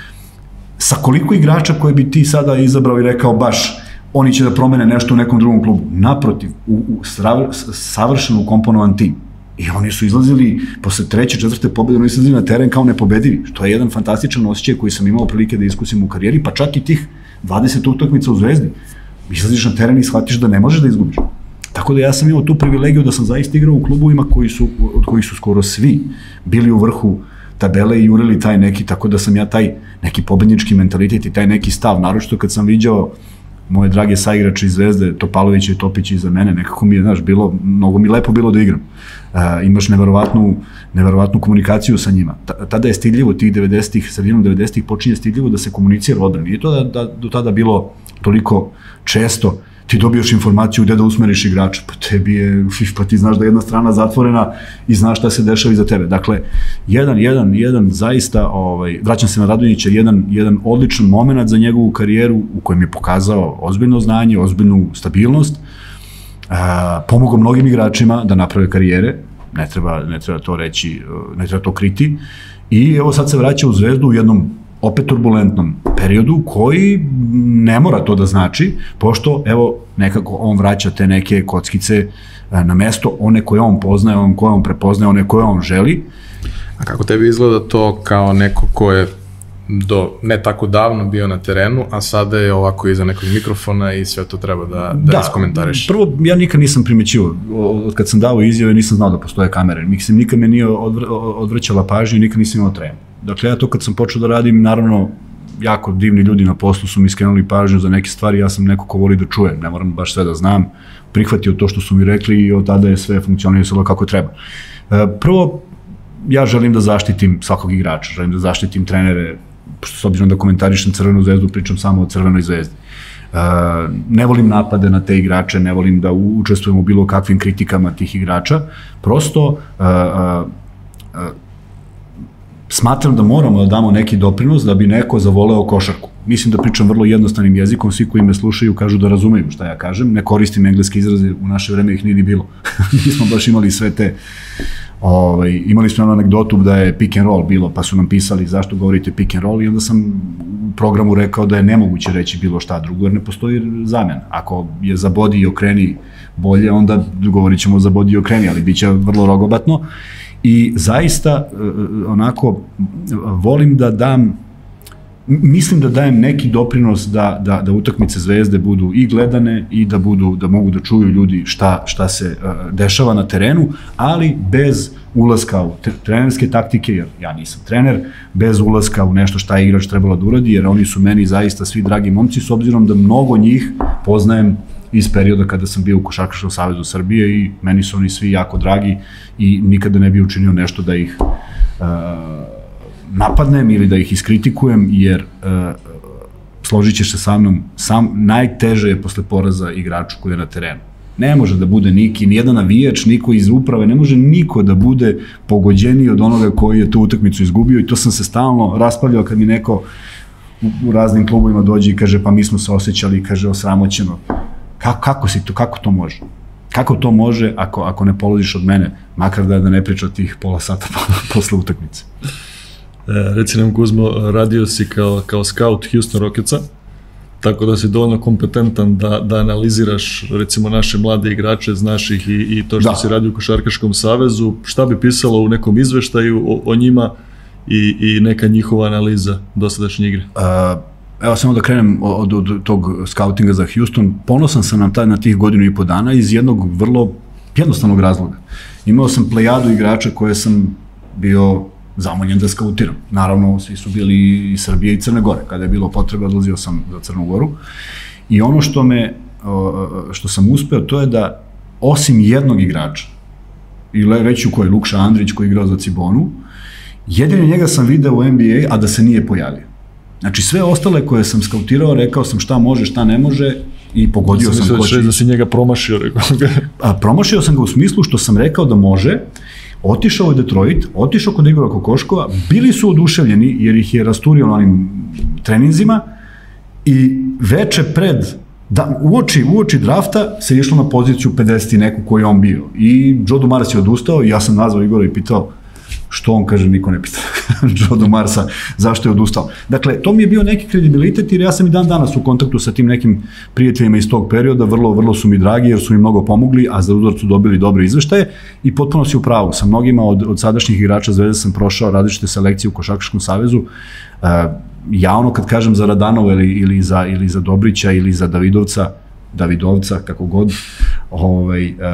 Sa koliko igrača koje bi ti sada izabrao i rekao baš oni će da promene nešto u nekom drugom klubu? Naprotiv, u, u savršeno ukomponovan tim. I oni su izlazili, posle treće, četvrte pobjede, oni su izlazili na teren kao nepobedivi, što je jedan fantastičan osjećaj koji sam imao prilike da iskusim u karijeri, pa čak i tih dvadeset utakmica u Zvezdi. Izlaziš na teren i shvatiš da ne možeš da izgubiš. Tako da ja sam imao tu privilegiju da sam zaista igrao u klubovima koji su, od kojih su skoro svi bili u vrhu tabele i jurili taj neki, tako da sam ja taj neki pobednički mentalitet i taj neki stav, naročito kad sam viđao moje drage saigrače iz Zvezde, Topalovića i Topića iza mene, nekako mi je, znaš, bilo, mnogo mi lepo bilo da igram. Uh, imaš neverovatnu, neverovatnu komunikaciju sa njima. T tada je stidljivo, tih devedesetih, sredinom devedesetih počinje stidljivo da se komunicira odbrani. Nije to da, da do tada bilo toliko često, ti dobijaš informaciju gde da usmeriš igrača, pa tebi je, pa ti znaš da je jedna strana zatvorena i znaš šta se dešava iza tebe. Dakle, jedan, jedan, jedan zaista, ovaj, vraćam se na Radonjića, jedan, jedan odličan moment za njegovu karijeru u kojem je pokazao ozbiljno znanje, ozbiljnu stabilnost, a, pomogao mnogim igračima da naprave karijere, ne treba, ne treba to reći, ne treba to kriti, i evo sad se vraća u Zvezdu u jednom opet turbulentnom periodu koji ne mora to da znači, pošto evo nekako on vraća te neke kockice na mesto, one koje on poznaje, one koje on prepoznaje, one koje on želi. A kako tebi izgleda to kao neko ko je do ne tako davno bio na terenu, a sada je ovako iza nekog mikrofona i sve to treba da, da, da iskomentariš? Prvo, ja nikad nisam primećivo, od kad sam dao izjave nisam znao da postoje kamere, mislim, nikad me nije odvr odvrćala pažnju i nikad nisam imao tremu. Dakle, ja to kad sam počeo da radim, naravno, jako divni ljudi na poslu su mi skrenuli pažnju za neke stvari, ja sam neko ko voli da čujem, ne moram baš sve da znam, prihvatio to što su mi rekli i od tada je sve funkcionisalo kako treba. Prvo, ja želim da zaštitim svakog igrača, želim da zaštitim trenere, s obzirom da komentarišem Crvenu zvezdu, pričam samo o Crvenoj zvezdi. Ne volim napade na te igrače, ne volim da učestvujem u bilo kakvim kritikama tih igrača, prosto smatram da moramo da damo neki doprinos da bi neko zavoleo košarku. Mislim da pričam vrlo jednostavnim jezikom, svi koji me slušaju kažu da razumeju šta ja kažem, ne koristim engleske izraze, u naše vreme ih nije ni bilo. Mi smo baš imali sve te, ovaj, imali smo jednu anegdotu da je pick and roll bilo, pa su nam pisali zašto govorite pick and roll i onda sam u programu rekao da je nemoguće reći bilo šta drugo, jer ne postoji zamena. Ako je zabodi i okreni bolje, onda govorit ćemo zabodi i okreni, ali bit će vrlo rogobatno. I zaista, onako, volim da dam, mislim da dajem neki doprinos da, da, da utakmice Zvezde budu i gledane i da, budu, da mogu da čuju ljudi šta, šta se uh, dešava na terenu, ali bez ulaska u trenerske taktike, jer ja nisam trener, bez ulaska u nešto šta je igrač trebalo da uradi, jer oni su meni zaista svi dragi momci, s obzirom da mnogo njih poznajem iz perioda kada sam bio u Košarkaškom savezu Srbije i meni su oni svi jako dragi i nikada ne bi učinio nešto da ih uh, napadnem ili da ih iskritikujem, jer uh, složit ćeš se sa mnom, sam, najteže je posle poraza igraču koji je na terenu. Ne može da bude niki, nijedan navijač, niko iz uprave, ne može niko da bude pogođeniji od onoga koji je tu utakmicu izgubio i to sam se stalno raspravljao kad mi neko u, u raznim klubovima dođe i kaže pa mi smo se osjećali, kaže osramoćeno. Kako, kako si to, kako to može? Kako to može ako, ako ne polaziš od mene, makar da, da ne priča tih pola sata posle utakmice? E, reci nam, Kuzmo, radio si kao, kao scout Houston Rocketsa, tako da si dovoljno kompetentan da, da analiziraš, recimo, naše mlade igrače, znaš ih i, i to što da. Si radio u Košarkaškom savezu, šta bi pisalo u nekom izveštaju o, o njima i, i neka njihova analiza dosadašnje igre? Uh, Evo samo da krenem od, od, od tog skautinga za Houston. Ponosan sam na, taj, na tih godinu i po dana iz jednog vrlo jednostavnog razloga. Imao sam plejadu igrača koje sam bio zamoljen da skautiram. Naravno, svi su bili i Srbije i Crne Gore. Kada je bilo potrebe, odlazio sam za Crnu Goru. I ono što me, što sam uspeo, to je da osim jednog igrača, ili reći u kojoj Lukša Andrić koji je igrao za Cibonu, jedini njega sam video u N B A, a da se nije pojavio. Znači sve ostale koje sam skautirao, rekao sam šta može, šta ne može i pogodio sam ko će. Da si njega promašio, rekao ga. A, promašio sam ga u smislu što sam rekao da može, otišao u Detroit, otišao kod Igora Kokoškova, bili su oduševljeni jer ih je rasturio na onim treninzima i veče pred Da, uoči, uoči drafta se išlo na poziciju pedeset i neku koju on bio. I Joe Dumars je odustao i ja sam nazvao Igora i pitao što on kaže, niko ne pita Joe Dumarsa zašto je odustao. Dakle, to mi je bio neki kredibilitet jer ja sam i dan danas u kontaktu sa tim nekim prijateljima iz tog perioda, vrlo, vrlo su mi dragi jer su mi mnogo pomogli, a za uzvrat su dobili dobre izveštaje i potpuno si u pravu. Sa mnogima od, od sadašnjih igrača Zvezde sam prošao različite selekcije u Košarkaškom savezu. Uh, ja ono kad kažem za Radanova ili, ili, za, ili za Dobrića ili za Davidovca, Davidovca, kako god, ovaj, uh,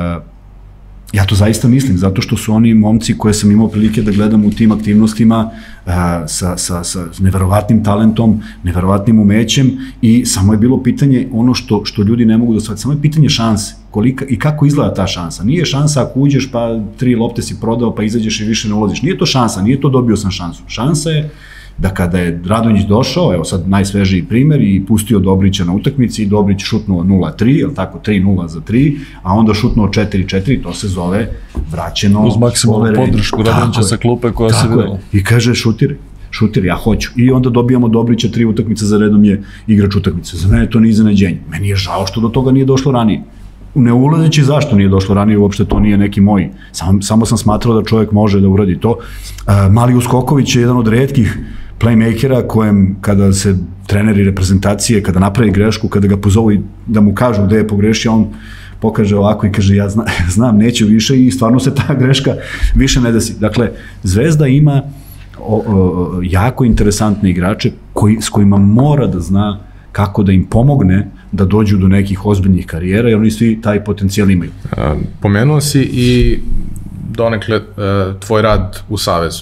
ja to zaista mislim, zato što su oni momci koje sam imao prilike da gledam u tim aktivnostima uh, sa, sa, sa neverovatnim talentom, neverovatnim umećem i samo je bilo pitanje ono što, što ljudi ne mogu da shvatiti, samo je pitanje šanse, kolika i kako izgleda ta šansa. Nije šansa ako uđeš pa tri lopte si prodao pa izađeš i više ne ulaziš. Nije to šansa, nije to dobio sam šansu. Šansa je da kada je Radonjić došao, evo sad najsvežiji primer, i pustio Dobrića na utakmici i Dobrić šutnuo nula tri, je li tako, tri nula za tri, a onda šutnuo četiri četiri, to se zove vraćeno. Uz maksimalnu podršku Radonjića sa klupe koja se videla. I kaže šutir, šutir, ja hoću. I onda dobijamo Dobrića, tri utakmice za redom je igrač utakmice. Za mene to nije iznenađenje. Meni je žao što do toga nije došlo ranije. Ne ulazeći zašto nije došlo ranije, uopšte to nije neki moj. Samo, samo sam smatrao da čovjek može da uradi to. Uh, Mali Uskoković je jedan od retkih playmakera kojem kada se treneri reprezentacije, kada napravi grešku, kada ga pozovu i da mu kažu gde je pogrešio, on pokaže ovako i kaže ja zna, znam, neću više i stvarno se ta greška više ne desi. Dakle, Zvezda ima o, o, jako interesantne igrače koji, s kojima mora da zna kako da im pomogne da dođu do nekih ozbiljnih karijera, jer oni svi taj potencijal imaju. Pomenuo si i donekle tvoj rad u Savezu.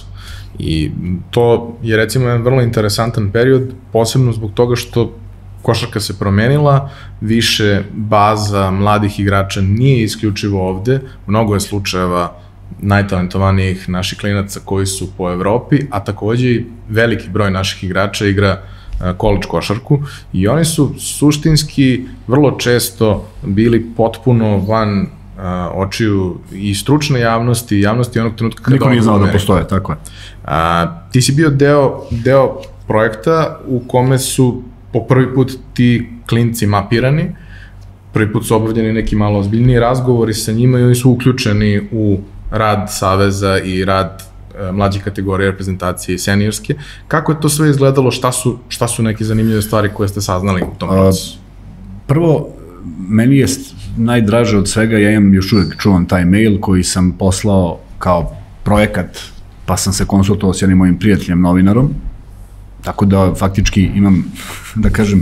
I to je recimo jedan vrlo interesantan period, posebno zbog toga što košarka se promenila, više baza mladih igrača nije isključivo ovde, mnogo je slučajeva najtalentovanijih naših klinaca koji su po Evropi, a takođe i veliki broj naših igrača igra koleđ košarku i oni su suštinski vrlo često bili potpuno van Uh, očiju i stručne javnosti i javnosti onog trenutka kada... Niko nije znao da postoje, tako je. Uh, ti si bio deo, deo projekta u kome su po prvi put ti klinci mapirani, prvi put su obavljeni neki malo ozbiljniji razgovori sa njima i oni su uključeni u rad Saveza i rad uh, mlađih kategorija reprezentacije i seniorske. Kako je to sve izgledalo? Šta su, šta su neke zanimljive stvari koje ste saznali u tom procesu? Uh, prvo, meni je najdraže od svega, ja imam još uvijek čuvan taj mail koji sam poslao kao projekat, pa sam se konsultovao s jednim mojim prijateljem novinarom, tako da faktički imam, da kažem,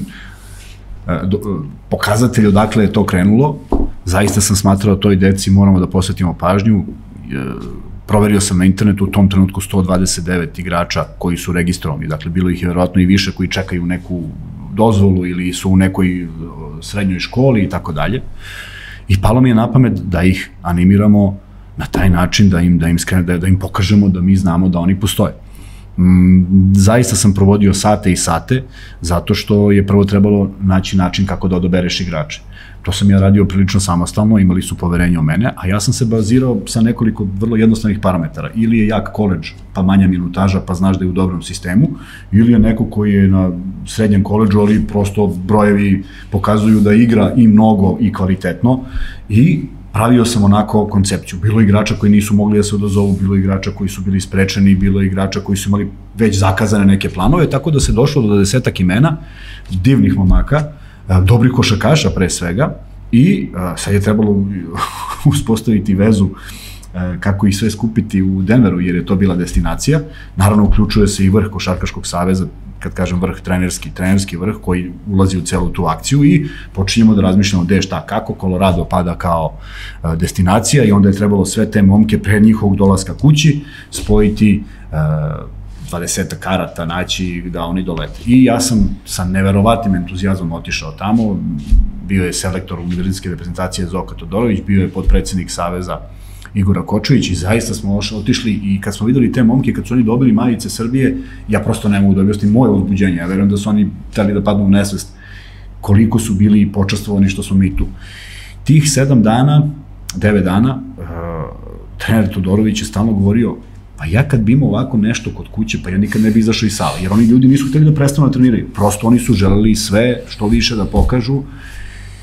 pokazatelj odakle je to krenulo. Zaista sam smatrao toj deci moramo da posvetimo pažnju. Proverio sam na internetu u tom trenutku sto dvadeset devet igrača koji su registrovani, dakle bilo ih je verovatno i više koji čekaju neku dozvolu ili su u nekoj srednjoj školi i tako dalje. I palo mi je na pamet da ih animiramo na taj način, da im, da im, skrene, da, da im pokažemo da mi znamo da oni postoje. Mm, zaista sam provodio sate i sate, zato što je prvo trebalo naći način kako da odabereš igrače. To sam ja radio prilično samostalno, imali su poverenje u mene, a ja sam se bazirao sa nekoliko vrlo jednostavnih parametara. Ili je jak koleđ, pa manja minutaža, pa znaš da je u dobrom sistemu, ili je neko koji je na srednjem koleđu, ali prosto brojevi pokazuju da igra i mnogo i kvalitetno, i pravio sam onako koncepciju. Bilo igrača koji nisu mogli da se odazovu, bilo igrača koji su bili sprečeni, bilo igrača koji su imali već zakazane neke planove, tako da se došlo do desetak imena, divnih momaka, dobrih košarkaša pre svega, i sad je trebalo uspostaviti vezu kako ih sve skupiti u Denveru, jer je to bila destinacija. Naravno, uključuje se i vrh Košarkaškog saveza, kad kažem vrh, trenerski, trenerski vrh koji ulazi u celu tu akciju, i počinjemo da razmišljamo gde, šta, kako. Colorado pada kao destinacija i onda je trebalo sve te momke pre njihovog dolaska kući spojiti, dvadeset karata naći da oni dolete. I ja sam sa neverovatnim entuzijazmom otišao tamo, bio je selektor univerzitetske reprezentacije Zoka Todorović, bio je podpredsednik Saveza Igora Kočović, i zaista smo otišli, i kad smo videli te momke, kad su oni dobili majice Srbije, ja prosto ne mogu da objasnim moje uzbuđenje, ja verujem da su oni hteli da padnu u nesvest koliko su bili počastvovani što smo mi tu. Tih sedam dana, devet dana, trener Todorović je stalno govorio, pa ja kad bi imao ovako nešto kod kuće, pa ja nikad ne bi izašao iz sale, jer oni ljudi nisu hteli da prestanu da treniraju, prosto oni su želeli sve što više da pokažu,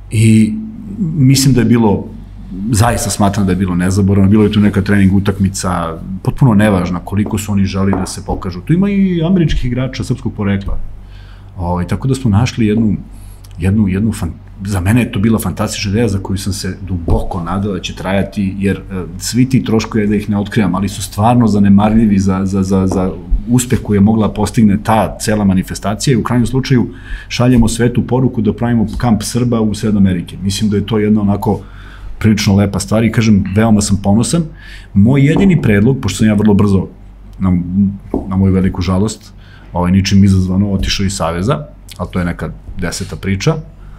I mislim da je bilo, zaista smatram da je bilo nezaboravno, bilo je tu neka trening utakmica, potpuno nevažna koliko su oni želi da se pokažu. Tu ima i američkih igrača srpskog porekla. O, i tako da smo našli jednu, jednu, jednu fan, za mene je to bila fantastična ideja za koju sam se duboko nadao da će trajati, jer e, svi ti troškovi, da ih ne otkrivam, ali su stvarno zanemarljivi za, za, za, za uspeh koji je mogla postigne ta cela manifestacija i u krajnjem slučaju šaljemo svetu poruku da pravimo kamp Srba u sred Amerike. Mislim da je to jedna onako prilično lepa stvar i kažem, veoma sam ponosan. Moj jedini predlog, pošto sam ja vrlo brzo, na, na moju veliku žalost, ovaj, ničim izazvano, otišao iz Saveza, ali to je neka deseta priča.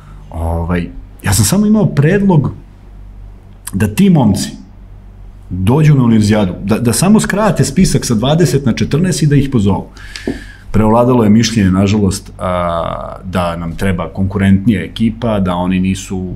Ovaj, ja sam samo imao predlog da ti momci dođu na univerzijadu, da, da samo skrate spisak sa dvadeset na četrnaest i da ih pozovu. Preovladalo je mišljenje, nažalost, a, da nam treba konkurentnija ekipa, da oni nisu,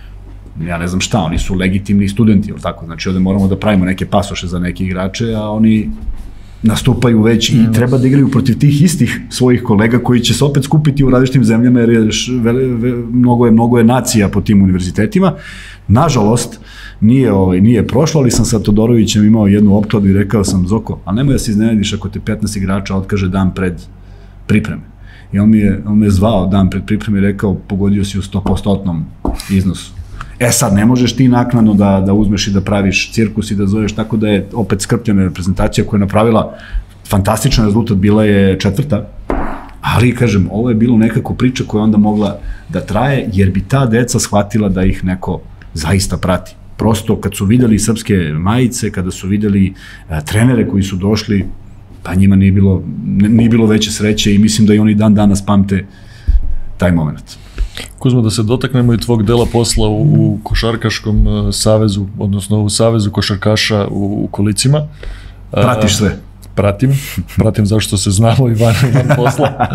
ja ne znam šta, oni su legitimni studenti, ili tako, znači ovde moramo da pravimo neke pasoše za neke igrače, a oni nastupaju već i treba da igraju protiv tih istih svojih kolega koji će se opet skupiti u različitim zemljama jer je vele, ve, mnogo, je, mnogo je nacija po tim univerzitetima. Nažalost, nije, ovaj, nije prošlo, ali sam sa Todorovićem imao jednu opkladu i rekao sam, Zoko, ali nemoj da se iznenadiš ako te petnaest igrača otkaže dan pred pripreme. I on mi je, on me je zvao dan pred pripreme i rekao, pogodio si u sto posto iznosu. E sad, ne možeš ti naknadno da, da uzmeš i da praviš cirkus i da zoveš, tako da je opet skrpljena reprezentacija koja je napravila fantastičan rezultat, bila je četvrta, ali, kažem, ovo je bilo nekako priča koja onda mogla da traje, jer bi ta deca shvatila da ih neko zaista prati. Prosto, kad su videli srpske majice, kada su videli a, trenere koji su došli, pa njima nije bilo, nije bilo veće sreće i mislim da i oni dan danas pamte taj moment. Kuzma, da se dotaknemo i tvog dela posla u, u Košarkaškom uh, savezu, odnosno u Savezu košarkaša u, u Kolicima. Pratiš sve? Pratim, pratim zašto se znamo i van, van posla.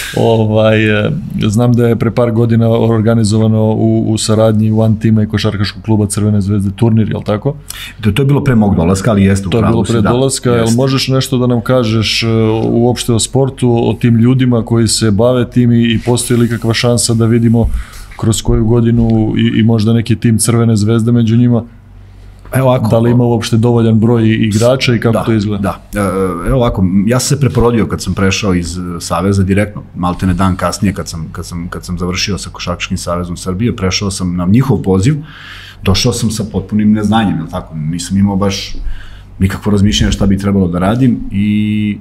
ovaj, znam da je pre par godina organizovano u, u saradnji One Tima i Košarkaškog kluba Crvene zvezde turnir, je li tako? To, to je bilo pre mog dolaska, ali jeste u pravu. To je bilo pre dolaska, da, jel možeš nešto da nam kažeš uopšte o sportu, o tim ljudima koji se bave tim i, i postoji li kakva šansa da vidimo kroz koju godinu i, i možda neki tim Crvene zvezde među njima? Evo ovako, da li ima uopšte dovoljan broj igrača i kako da, to izgleda? Da, evo ovako, ja sam se preporodio kad sam prešao iz Saveza direktno, maltene dan kasnije kad sam, kad sam, kad sam završio sa Košarkaškim savezom Srbije, prešao sam na njihov poziv, došao sam sa potpunim neznanjem, jel tako, nisam imao baš nikakvo razmišljanje šta bi trebalo da radim i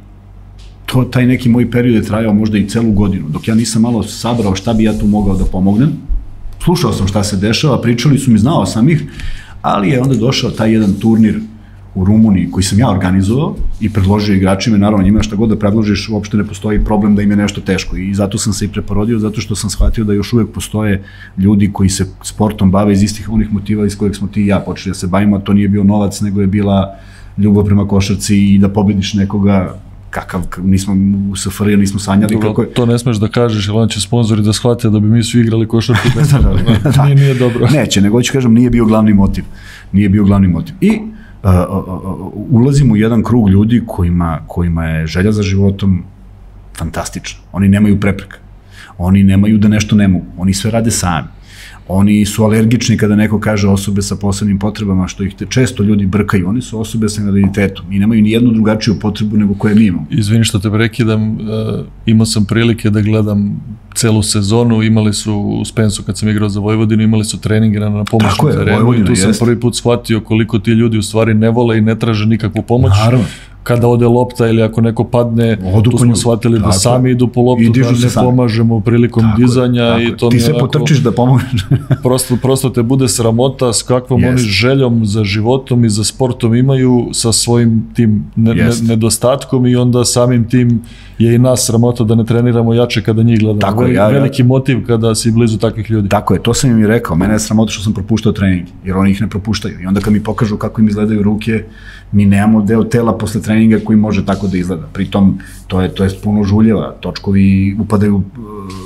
to, taj neki moj period je trajao možda i celu godinu, dok ja nisam malo sabrao šta bi ja tu mogao da pomognem, slušao sam šta se dešava, pričali su mi, znao sam ih, ali je onda došao taj jedan turnir u Rumuniji koji sam ja organizovao i predložio igračima, naravno njima šta god da predložiš, uopšte ne postoji problem da im je nešto teško i zato sam se i preporodio, zato što sam shvatio da još uvek postoje ljudi koji se sportom bave iz istih onih motiva iz kojeg smo ti i ja počeli da se bavimo, a to nije bio novac, nego je bila ljubav prema košarci i da pobediš nekoga kakav, nismo u S F R-u nismo sanjali. Dobro, kako je... To ne smeš da kažeš, jer on će sponzori da shvate da bi mi svi igrali košarku. da, da, da, da. Nije, nije dobro. Neće, nego ću kažem, nije bio glavni motiv. Nije bio glavni motiv. I uh, uh, uh, ulazimo u jedan krug ljudi kojima, kojima je želja za životom fantastična. Oni nemaju prepreka. Oni nemaju da nešto ne mogu. Oni sve rade sami. Oni su alergični kada neko kaže osobe sa posebnim potrebama, što ih te često ljudi brkaju. Oni su osobe sa invaliditetom i nemaju ni jednu drugačiju potrebu nego koje mi imamo. Izvini što te prekidam, imao sam prilike da gledam celu sezonu, imali su u Spensu kad sam igrao za Vojvodinu, imali su treninge na pomoćnom terenu i tu sam jest. prvi put shvatio koliko ti ljudi u stvari ne vole i ne traže nikakvu pomoć. Naravno. Kada ode lopta ili ako neko padne, odu tu smo shvatili tako, da sami idu po loptu, da ne sami. pomažemo prilikom tako dizanja. Je, i to ti se potrčiš da pomožeš. prosto, prosto te bude sramota s kakvom yes. oni željom za životom i za sportom imaju sa svojim tim ne, ne, nedostatkom i onda samim tim je i nas sramota da ne treniramo jače kada njih gledamo. Tako je, ja, veliki ja, motiv kada si blizu takvih ljudi. Tako je, to sam im i rekao. Mene je sramota što sam propuštao trening, jer oni ih ne propuštaju. I onda kad mi pokažu kako im izgledaju ruke, mi nemamo deo tela posle treninga koji može tako da izgleda. Pritom, to je, to je puno žuljeva, točkovi upadaju uh,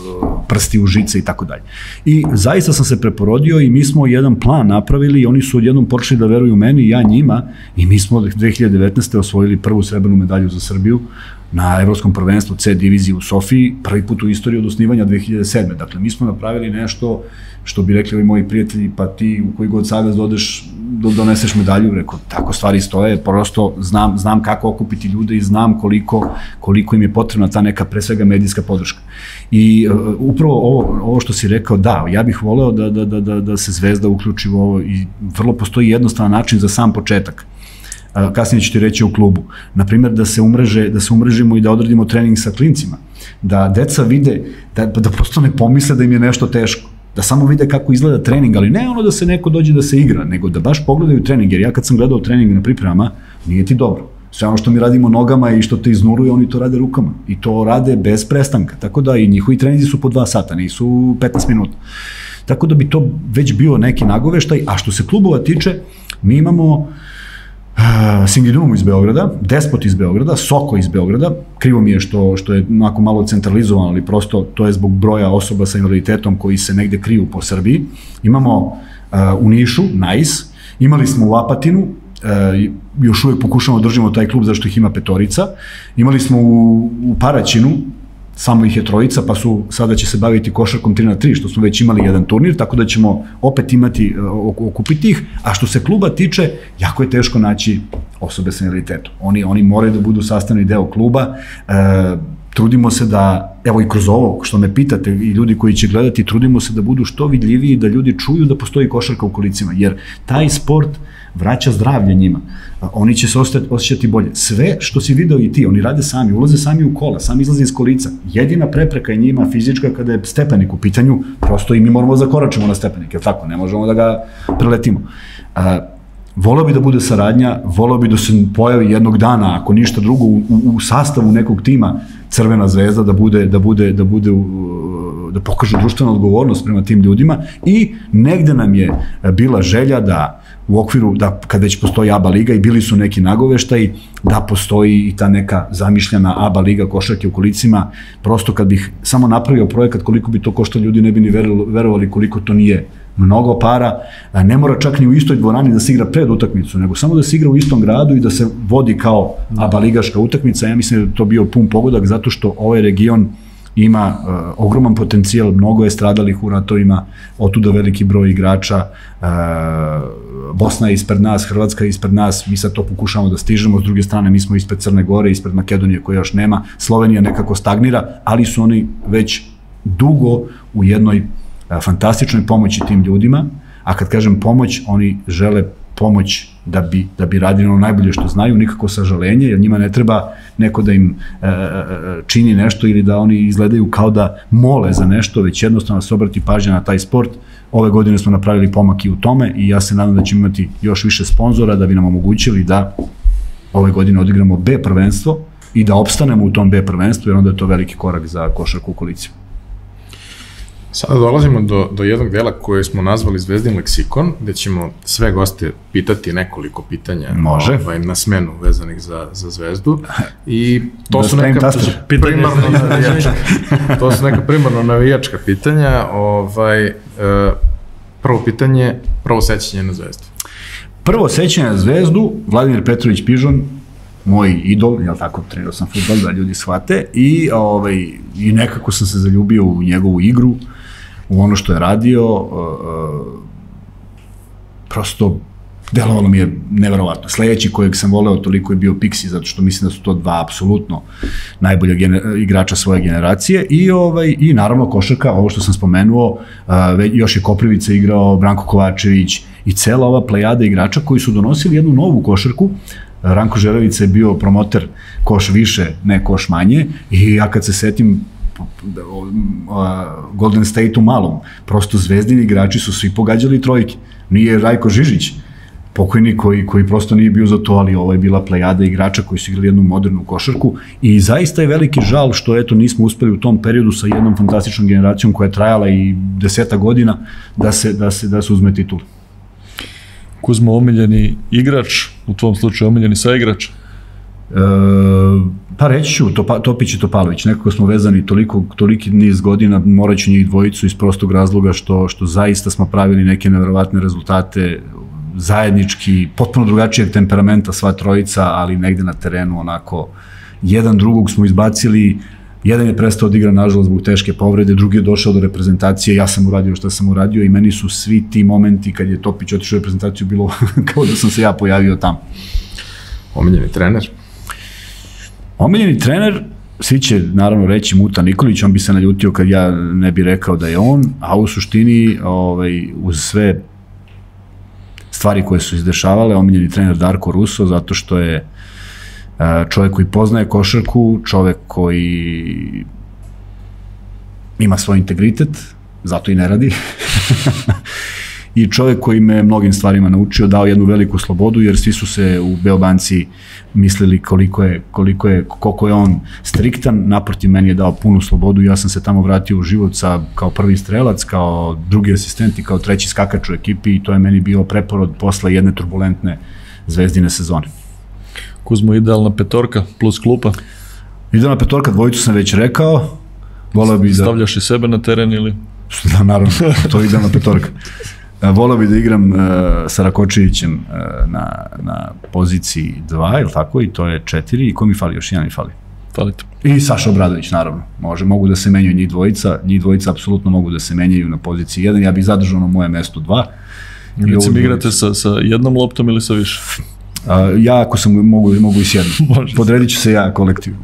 prsti u žice i tako dalje. I zaista sam se preporodio i mi smo jedan plan napravili i oni su odjednom počeli da veruju meni i ja njima i mi smo dve hiljade devetnaeste. osvojili prvu srebrnu medalju za Srbiju na Evropskom prvenstvu C diviziji u Sofiji, prvi put u istoriji od osnivanja dve hiljade sedme. Dakle, mi smo napravili nešto što bi rekli ovi moji prijatelji, pa ti u koji god savez dodeš, doneseš medalju, rekao, tako stvari stoje, prosto znam, znam kako okupiti ljude i znam koliko, koliko im je potrebna ta neka, pre svega, medijska podrška. I uh, upravo ovo, ovo što si rekao, da, ja bih voleo da, da, da, da, da se Zvezda uključi u ovo i vrlo postoji jednostavan način za sam početak. Kasnije ću ti reći u klubu. Naprimjer, da se umreže, da se umrežimo i da odradimo trening sa klincima. Da deca vide, da, da prosto ne pomisle da im je nešto teško. Da samo vide kako izgleda trening, ali ne ono da se neko dođe da se igra, nego da baš pogledaju trening, jer ja kad sam gledao trening na pripremama, nije ti dobro. Sve ono što mi radimo nogama i što te iznuruje, oni to rade rukama. I to rade bez prestanka. Tako da i njihovi treninzi su po dva sata, nisu petnaest minuta. Tako da bi to već bio neki nagoveštaj, a što se klubova tiče, mi imamo Singidunum iz Beograda, Despot iz Beograda, Soko iz Beograda, krivo mi je što, što je onako malo centralizovano, ali prosto to je zbog broja osoba sa invaliditetom koji se negde kriju po Srbiji. Imamo uh, u Nišu, Nice, imali smo u Apatinu, uh, još uvijek pokušamo da držimo taj klub zašto ih ima petorica, imali smo u, u Paraćinu, samo ih je trojica, pa su, sada će se baviti košarkom tri na tri, što smo već imali jedan turnir, tako da ćemo opet imati, okupiti ih, a što se kluba tiče, jako je teško naći osobe sa invaliditetom. Oni, oni moraju da budu sastavni deo kluba, e, trudimo se da, evo i kroz ovo što me pitate i ljudi koji će gledati, trudimo se da budu što vidljiviji, da ljudi čuju da postoji košarka u kolicima, jer taj sport vraća zdravlje njima. Oni će se osjećati bolje. Sve što si video i ti, oni rade sami, ulaze sami u kola, sami izlaze iz kolica. Jedina prepreka je njima fizička kada je stepenik u pitanju, prosto i mi moramo da zakoračimo na stepenik, jer tako, ne možemo da ga preletimo. Voleo bi da bude saradnja, voleo bi da se pojavi jednog dana, ako ništa drugo, u, u sastavu nekog tima Crvena zvezda, da bude, da bude, da bude, da pokaže društvenu odgovornost prema tim ljudima i negde nam je bila želja da u okviru, da kad već postoji A B A liga i bili su neki nagoveštaji, da postoji i ta neka zamišljena A B A liga košarke u kolicima, prosto kad bih samo napravio projekat koliko bi to koštalo, ljudi ne bi ni verovali koliko to nije mnogo para, ne mora čak ni u istoj dvorani da se igra pred utakmicu, nego samo da se igra u istom gradu i da se vodi kao A B A ligaška utakmica. Ja mislim da je to bio pun pogodak, zato što ovaj region ima uh, ogroman potencijal, mnogo je stradalih u ratovima, otuda veliki broj igrača, uh, Bosna je ispred nas, Hrvatska je ispred nas, mi sad to pokušamo da stižemo, s druge strane mi smo ispred Crne Gore, ispred Makedonije koja još nema, Slovenija nekako stagnira, ali su oni već dugo u jednoj uh, fantastičnoj pomoći tim ljudima, a kad kažem pomoć, oni žele pomoć da bi, da bi radili ono najbolje što znaju, nikako sažalenje, jer njima ne treba neko da im e, čini nešto ili da oni izgledaju kao da mole za nešto, već jednostavno se obrati pažnja na taj sport. Ove godine smo napravili pomak i u tome i ja se nadam da ćemo imati još više sponzora da bi nam omogućili da ove godine odigramo B prvenstvo i da opstanemo u tom B prvenstvu, jer onda je to veliki korak za košarku u kolicima. Sada dolazimo do, do jednog dela koje smo nazvali Zvezdin leksikon, gde ćemo sve goste pitati nekoliko pitanja. Može. Ovaj, na smenu vezanih za, za Zvezdu. I to da su neka primarno navijačka, to su neka primarno navijačka pitanja. Ovaj, e, prvo pitanje, prvo sećanje na Zvezdu. Prvo sećanje na Zvezdu, Vladimir Petrović Pižon, moj idol, jel tako, trenirao sam fudbal da ljudi shvate i, ovaj, i nekako sam se zaljubio u njegovu igru, u ono što je radio, uh, prosto delovalo mi je neverovatno. Sledeći kojeg sam voleo toliko je bio Pixi, zato što mislim da su to dva apsolutno najbolja igrača svoje generacije i, ovaj, i naravno košarka, ovo što sam spomenuo, uh, još je Koprivica igrao, Branko Kovačević i cela ova plejada igrača koji su donosili jednu novu košarku. Ranko Žeravica je bio promoter koš više, ne koš manje i ja kad se setim Golden State u malom, prosto Zvezdini igrači su svi pogađali trojke. Nije Rajko Žižić pokojni koji, koji prosto nije bio za to, ali ovo je bila plejada igrača koji su igrali jednu modernu košarku i zaista je veliki žal što eto nismo uspeli u tom periodu sa jednom fantastičnom generacijom koja je trajala i deseta godina da se, da se, da se uzme titul. Kuzmo, omiljeni igrač, u tvom slučaju omiljeni saigrač? Pa reći ću, Topa, Topić i Topalović, nekako smo vezani toliko, toliki niz godina, morat ću njih dvojicu iz prostog razloga što, što zaista smo pravili neke nevjerovatne rezultate, zajednički, potpuno drugačijeg temperamenta sva trojica, ali negde na terenu onako, jedan drugog smo izbacili, jedan je prestao da igra nažalost zbog teške povrede, drugi je došao do reprezentacije, ja sam uradio šta sam uradio i meni su svi ti momenti kad je Topić otišao u reprezentaciju bilo kao da sam se ja pojavio tamo. Omiljeni trener? Omiljeni trener, svi će naravno reći Muta Nikolić, on bi se naljutio kad ja ne bi rekao da je on, a u suštini ovaj, uz sve stvari koje su izdešavale, omiljeni trener Darko Russo, zato što je čovjek koji poznaje košarku, čovjek koji ima svoj integritet, zato i ne radi, i čovjek koji me mnogim stvarima naučio, dao jednu veliku slobodu, jer svi su se u Beobanci mislili koliko je, koliko je, koliko je on striktan, naprotiv meni je dao punu slobodu, ja sam se tamo vratio u život sa, kao prvi strelac, kao drugi asistent i kao treći skakač u ekipi i to je meni bio preporod posle jedne turbulentne Zvezdine sezone. Kuzmo, idealna petorka plus klupa? Idealna petorka, dvojicu sam već rekao. Voleo bi da... Stavljaš i sebe na teren ili? Da, naravno, to je idealna petorka. Voleo bi da igram uh, sa Rakočevićem uh, na, na poziciji dva, ili tako, i to je četiri, i ko mi fali, još jedan mi fali. Falite. I Saša Obradović, naravno. Može, mogu da se menjaju njih dvojica, njih dvojica apsolutno mogu da se menjaju na poziciji jedan, ja bih zadržao na moje mesto dva. Recimo, igrate sa, sa jednom loptom ili sa više? Uh, ja ako sam, mogu, mogu i s jednom. Podredit ću se ja kolektivno.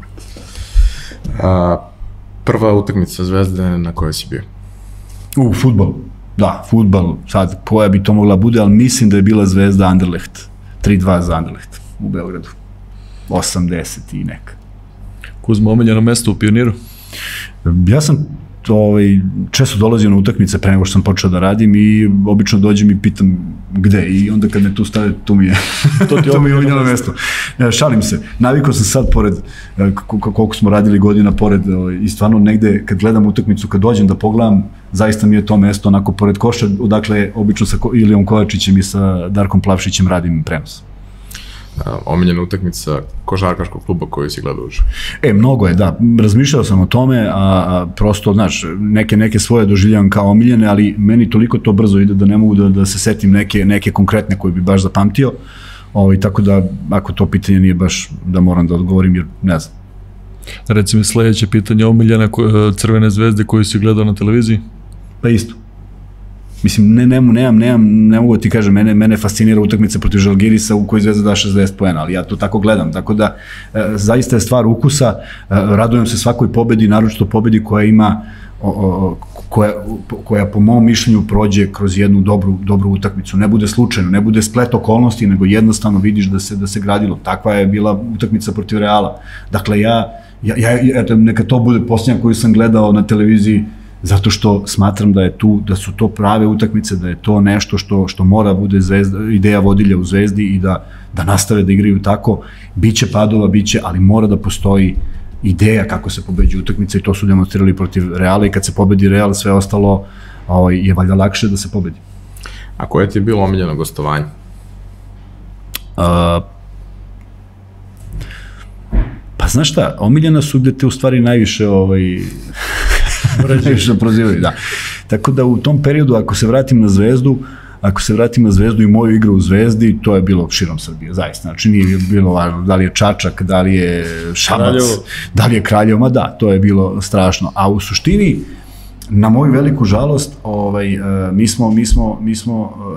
A, prva utakmica Zvezde na kojoj si bio? U, fudbal. Da, fudbal, sad koja bi to mogla bude, ali mislim da je bila Zvezda Anderlecht. tri dva za Anderlecht u Beogradu. osamdeset i neka. Kuzmo, omiljeno mesto u Pioniru? Ja sam ovaj, često dolazio na utakmice pre nego što sam počeo da radim i obično dođem i pitam gde i onda kad me tu stave, tu mi je, to, to mi je omiljeno mesto. Šalim se, navikao sam sad pored, koliko smo radili godina pored i stvarno negde kad gledam utakmicu, kad dođem da pogledam, zaista mi je to mesto onako pored koša, odakle obično sa Ilijom Kovačićem i sa Darkom Plavšićem radim prenos. Omiljena utakmica košarkaškog kluba koju si gledao uživo? E, mnogo je, da. Razmišljao sam o tome, a, a prosto, znaš, neke, neke svoje doživljavam kao omiljene, ali meni toliko to brzo ide da ne mogu da, da se setim neke, neke konkretne koje bi baš zapamtio. Ovaj, tako da, ako to pitanje nije baš da moram da odgovorim, jer ne znam. Recimo, sledeće pitanje, omiljena Crvene zvezde koju si gledao na televiziji? Pa isto. Mislim, ne, nemam, nemam, nemam, ne mogu ti kažem, mene, mene fascinira utakmica protiv Žalgirisa u kojoj Zvezda da šezdeset poena, ali ja to tako gledam, tako da e, zaista je stvar ukusa, e, radujem se svakoj pobedi, naročito pobedi koja ima, o, o, koja, koja po mom mišljenju prođe kroz jednu dobru, dobru utakmicu, ne bude slučajno, ne bude splet okolnosti, nego jednostavno vidiš da se, da se gradilo, takva je bila utakmica protiv Reala, dakle ja, ja, ja eto, neka to bude posljednja koju sam gledao na televiziji, zato što smatram da je tu, da su to prave utakmice, da je to nešto što, što mora bude zvezda, ideja vodilja u Zvezdi i da, da nastave da igraju tako. Biće padova, biće, ali mora da postoji ideja kako se pobeđuje utakmice i to su demonstrirali protiv Reala i kad se pobedi Real, sve ostalo ovaj, je valjda lakše da se pobedi. A koje ti je bilo omiljeno gostovanje? Uh, pa znaš šta, omiljena su gde te u stvari najviše ovaj, najviše prozivaju, da. Tako da u tom periodu, ako se vratim na Zvezdu, ako se vratim na Zvezdu i moju igru u Zvezdi, to je bilo širom Srbije, zaista. Znači nije bilo važno da li je Čačak, da li je Šabac, Kraljevo. Da li je Kraljevo, ma da, to je bilo strašno. A u suštini, na moju veliku žalost, ovaj, mi smo, mi smo, mi smo uh,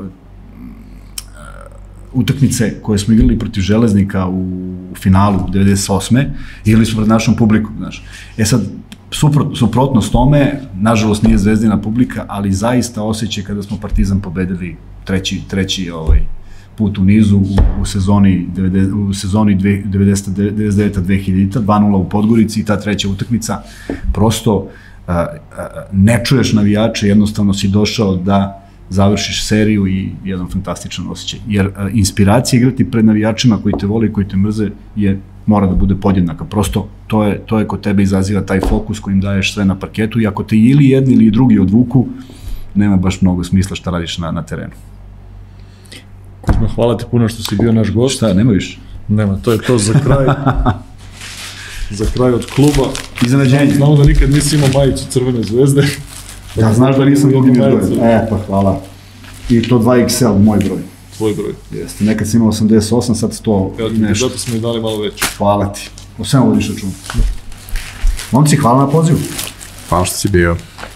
utakmice koje smo igrali protiv Železnika u finalu devedeset osme igrali smo pred našom publikom, znaš. E sad, Suprot, suprotnost tome, nažalost nije Zvezdina publika, ali zaista osjećaj kada smo Partizan pobedili treći, treći ovaj, put u nizu u, u sezoni, u sezoni devedeset deveta dve hiljadita, dva nula u Podgorici i ta treća utakmica, prosto a, a, ne čuješ navijače, jednostavno si došao da završiš seriju i jedan fantastičan osjećaj. Jer a, inspiracija igrati pred navijačima koji te vole i koji te mrze je mora da bude podjednaka. Prosto to je, to je kod tebe izaziva taj fokus kojim daješ sve na parketu i ako te ili jedni ili drugi odvuku, nema baš mnogo smisla šta radiš na, na terenu. Kuzma, hvala ti puno što si bio naš gost. Šta, nema više? Nema, to je to za kraj. Za kraj od kluba. Iznenađenje. Znamo da nikad nisi imao majicu Crvene zvezde. Da, znaš da nisam Budimir broj. E, pa hvala. I to dva iks el, moj broj. Tvoj broj. Jeste, nekad sam imao osamdeset osam, sad sto nešto. Zato smo i dali malo veće. Hvala ti. O svemu vodiš račun. Momci, hvala na pozivu. Hvala što si bio.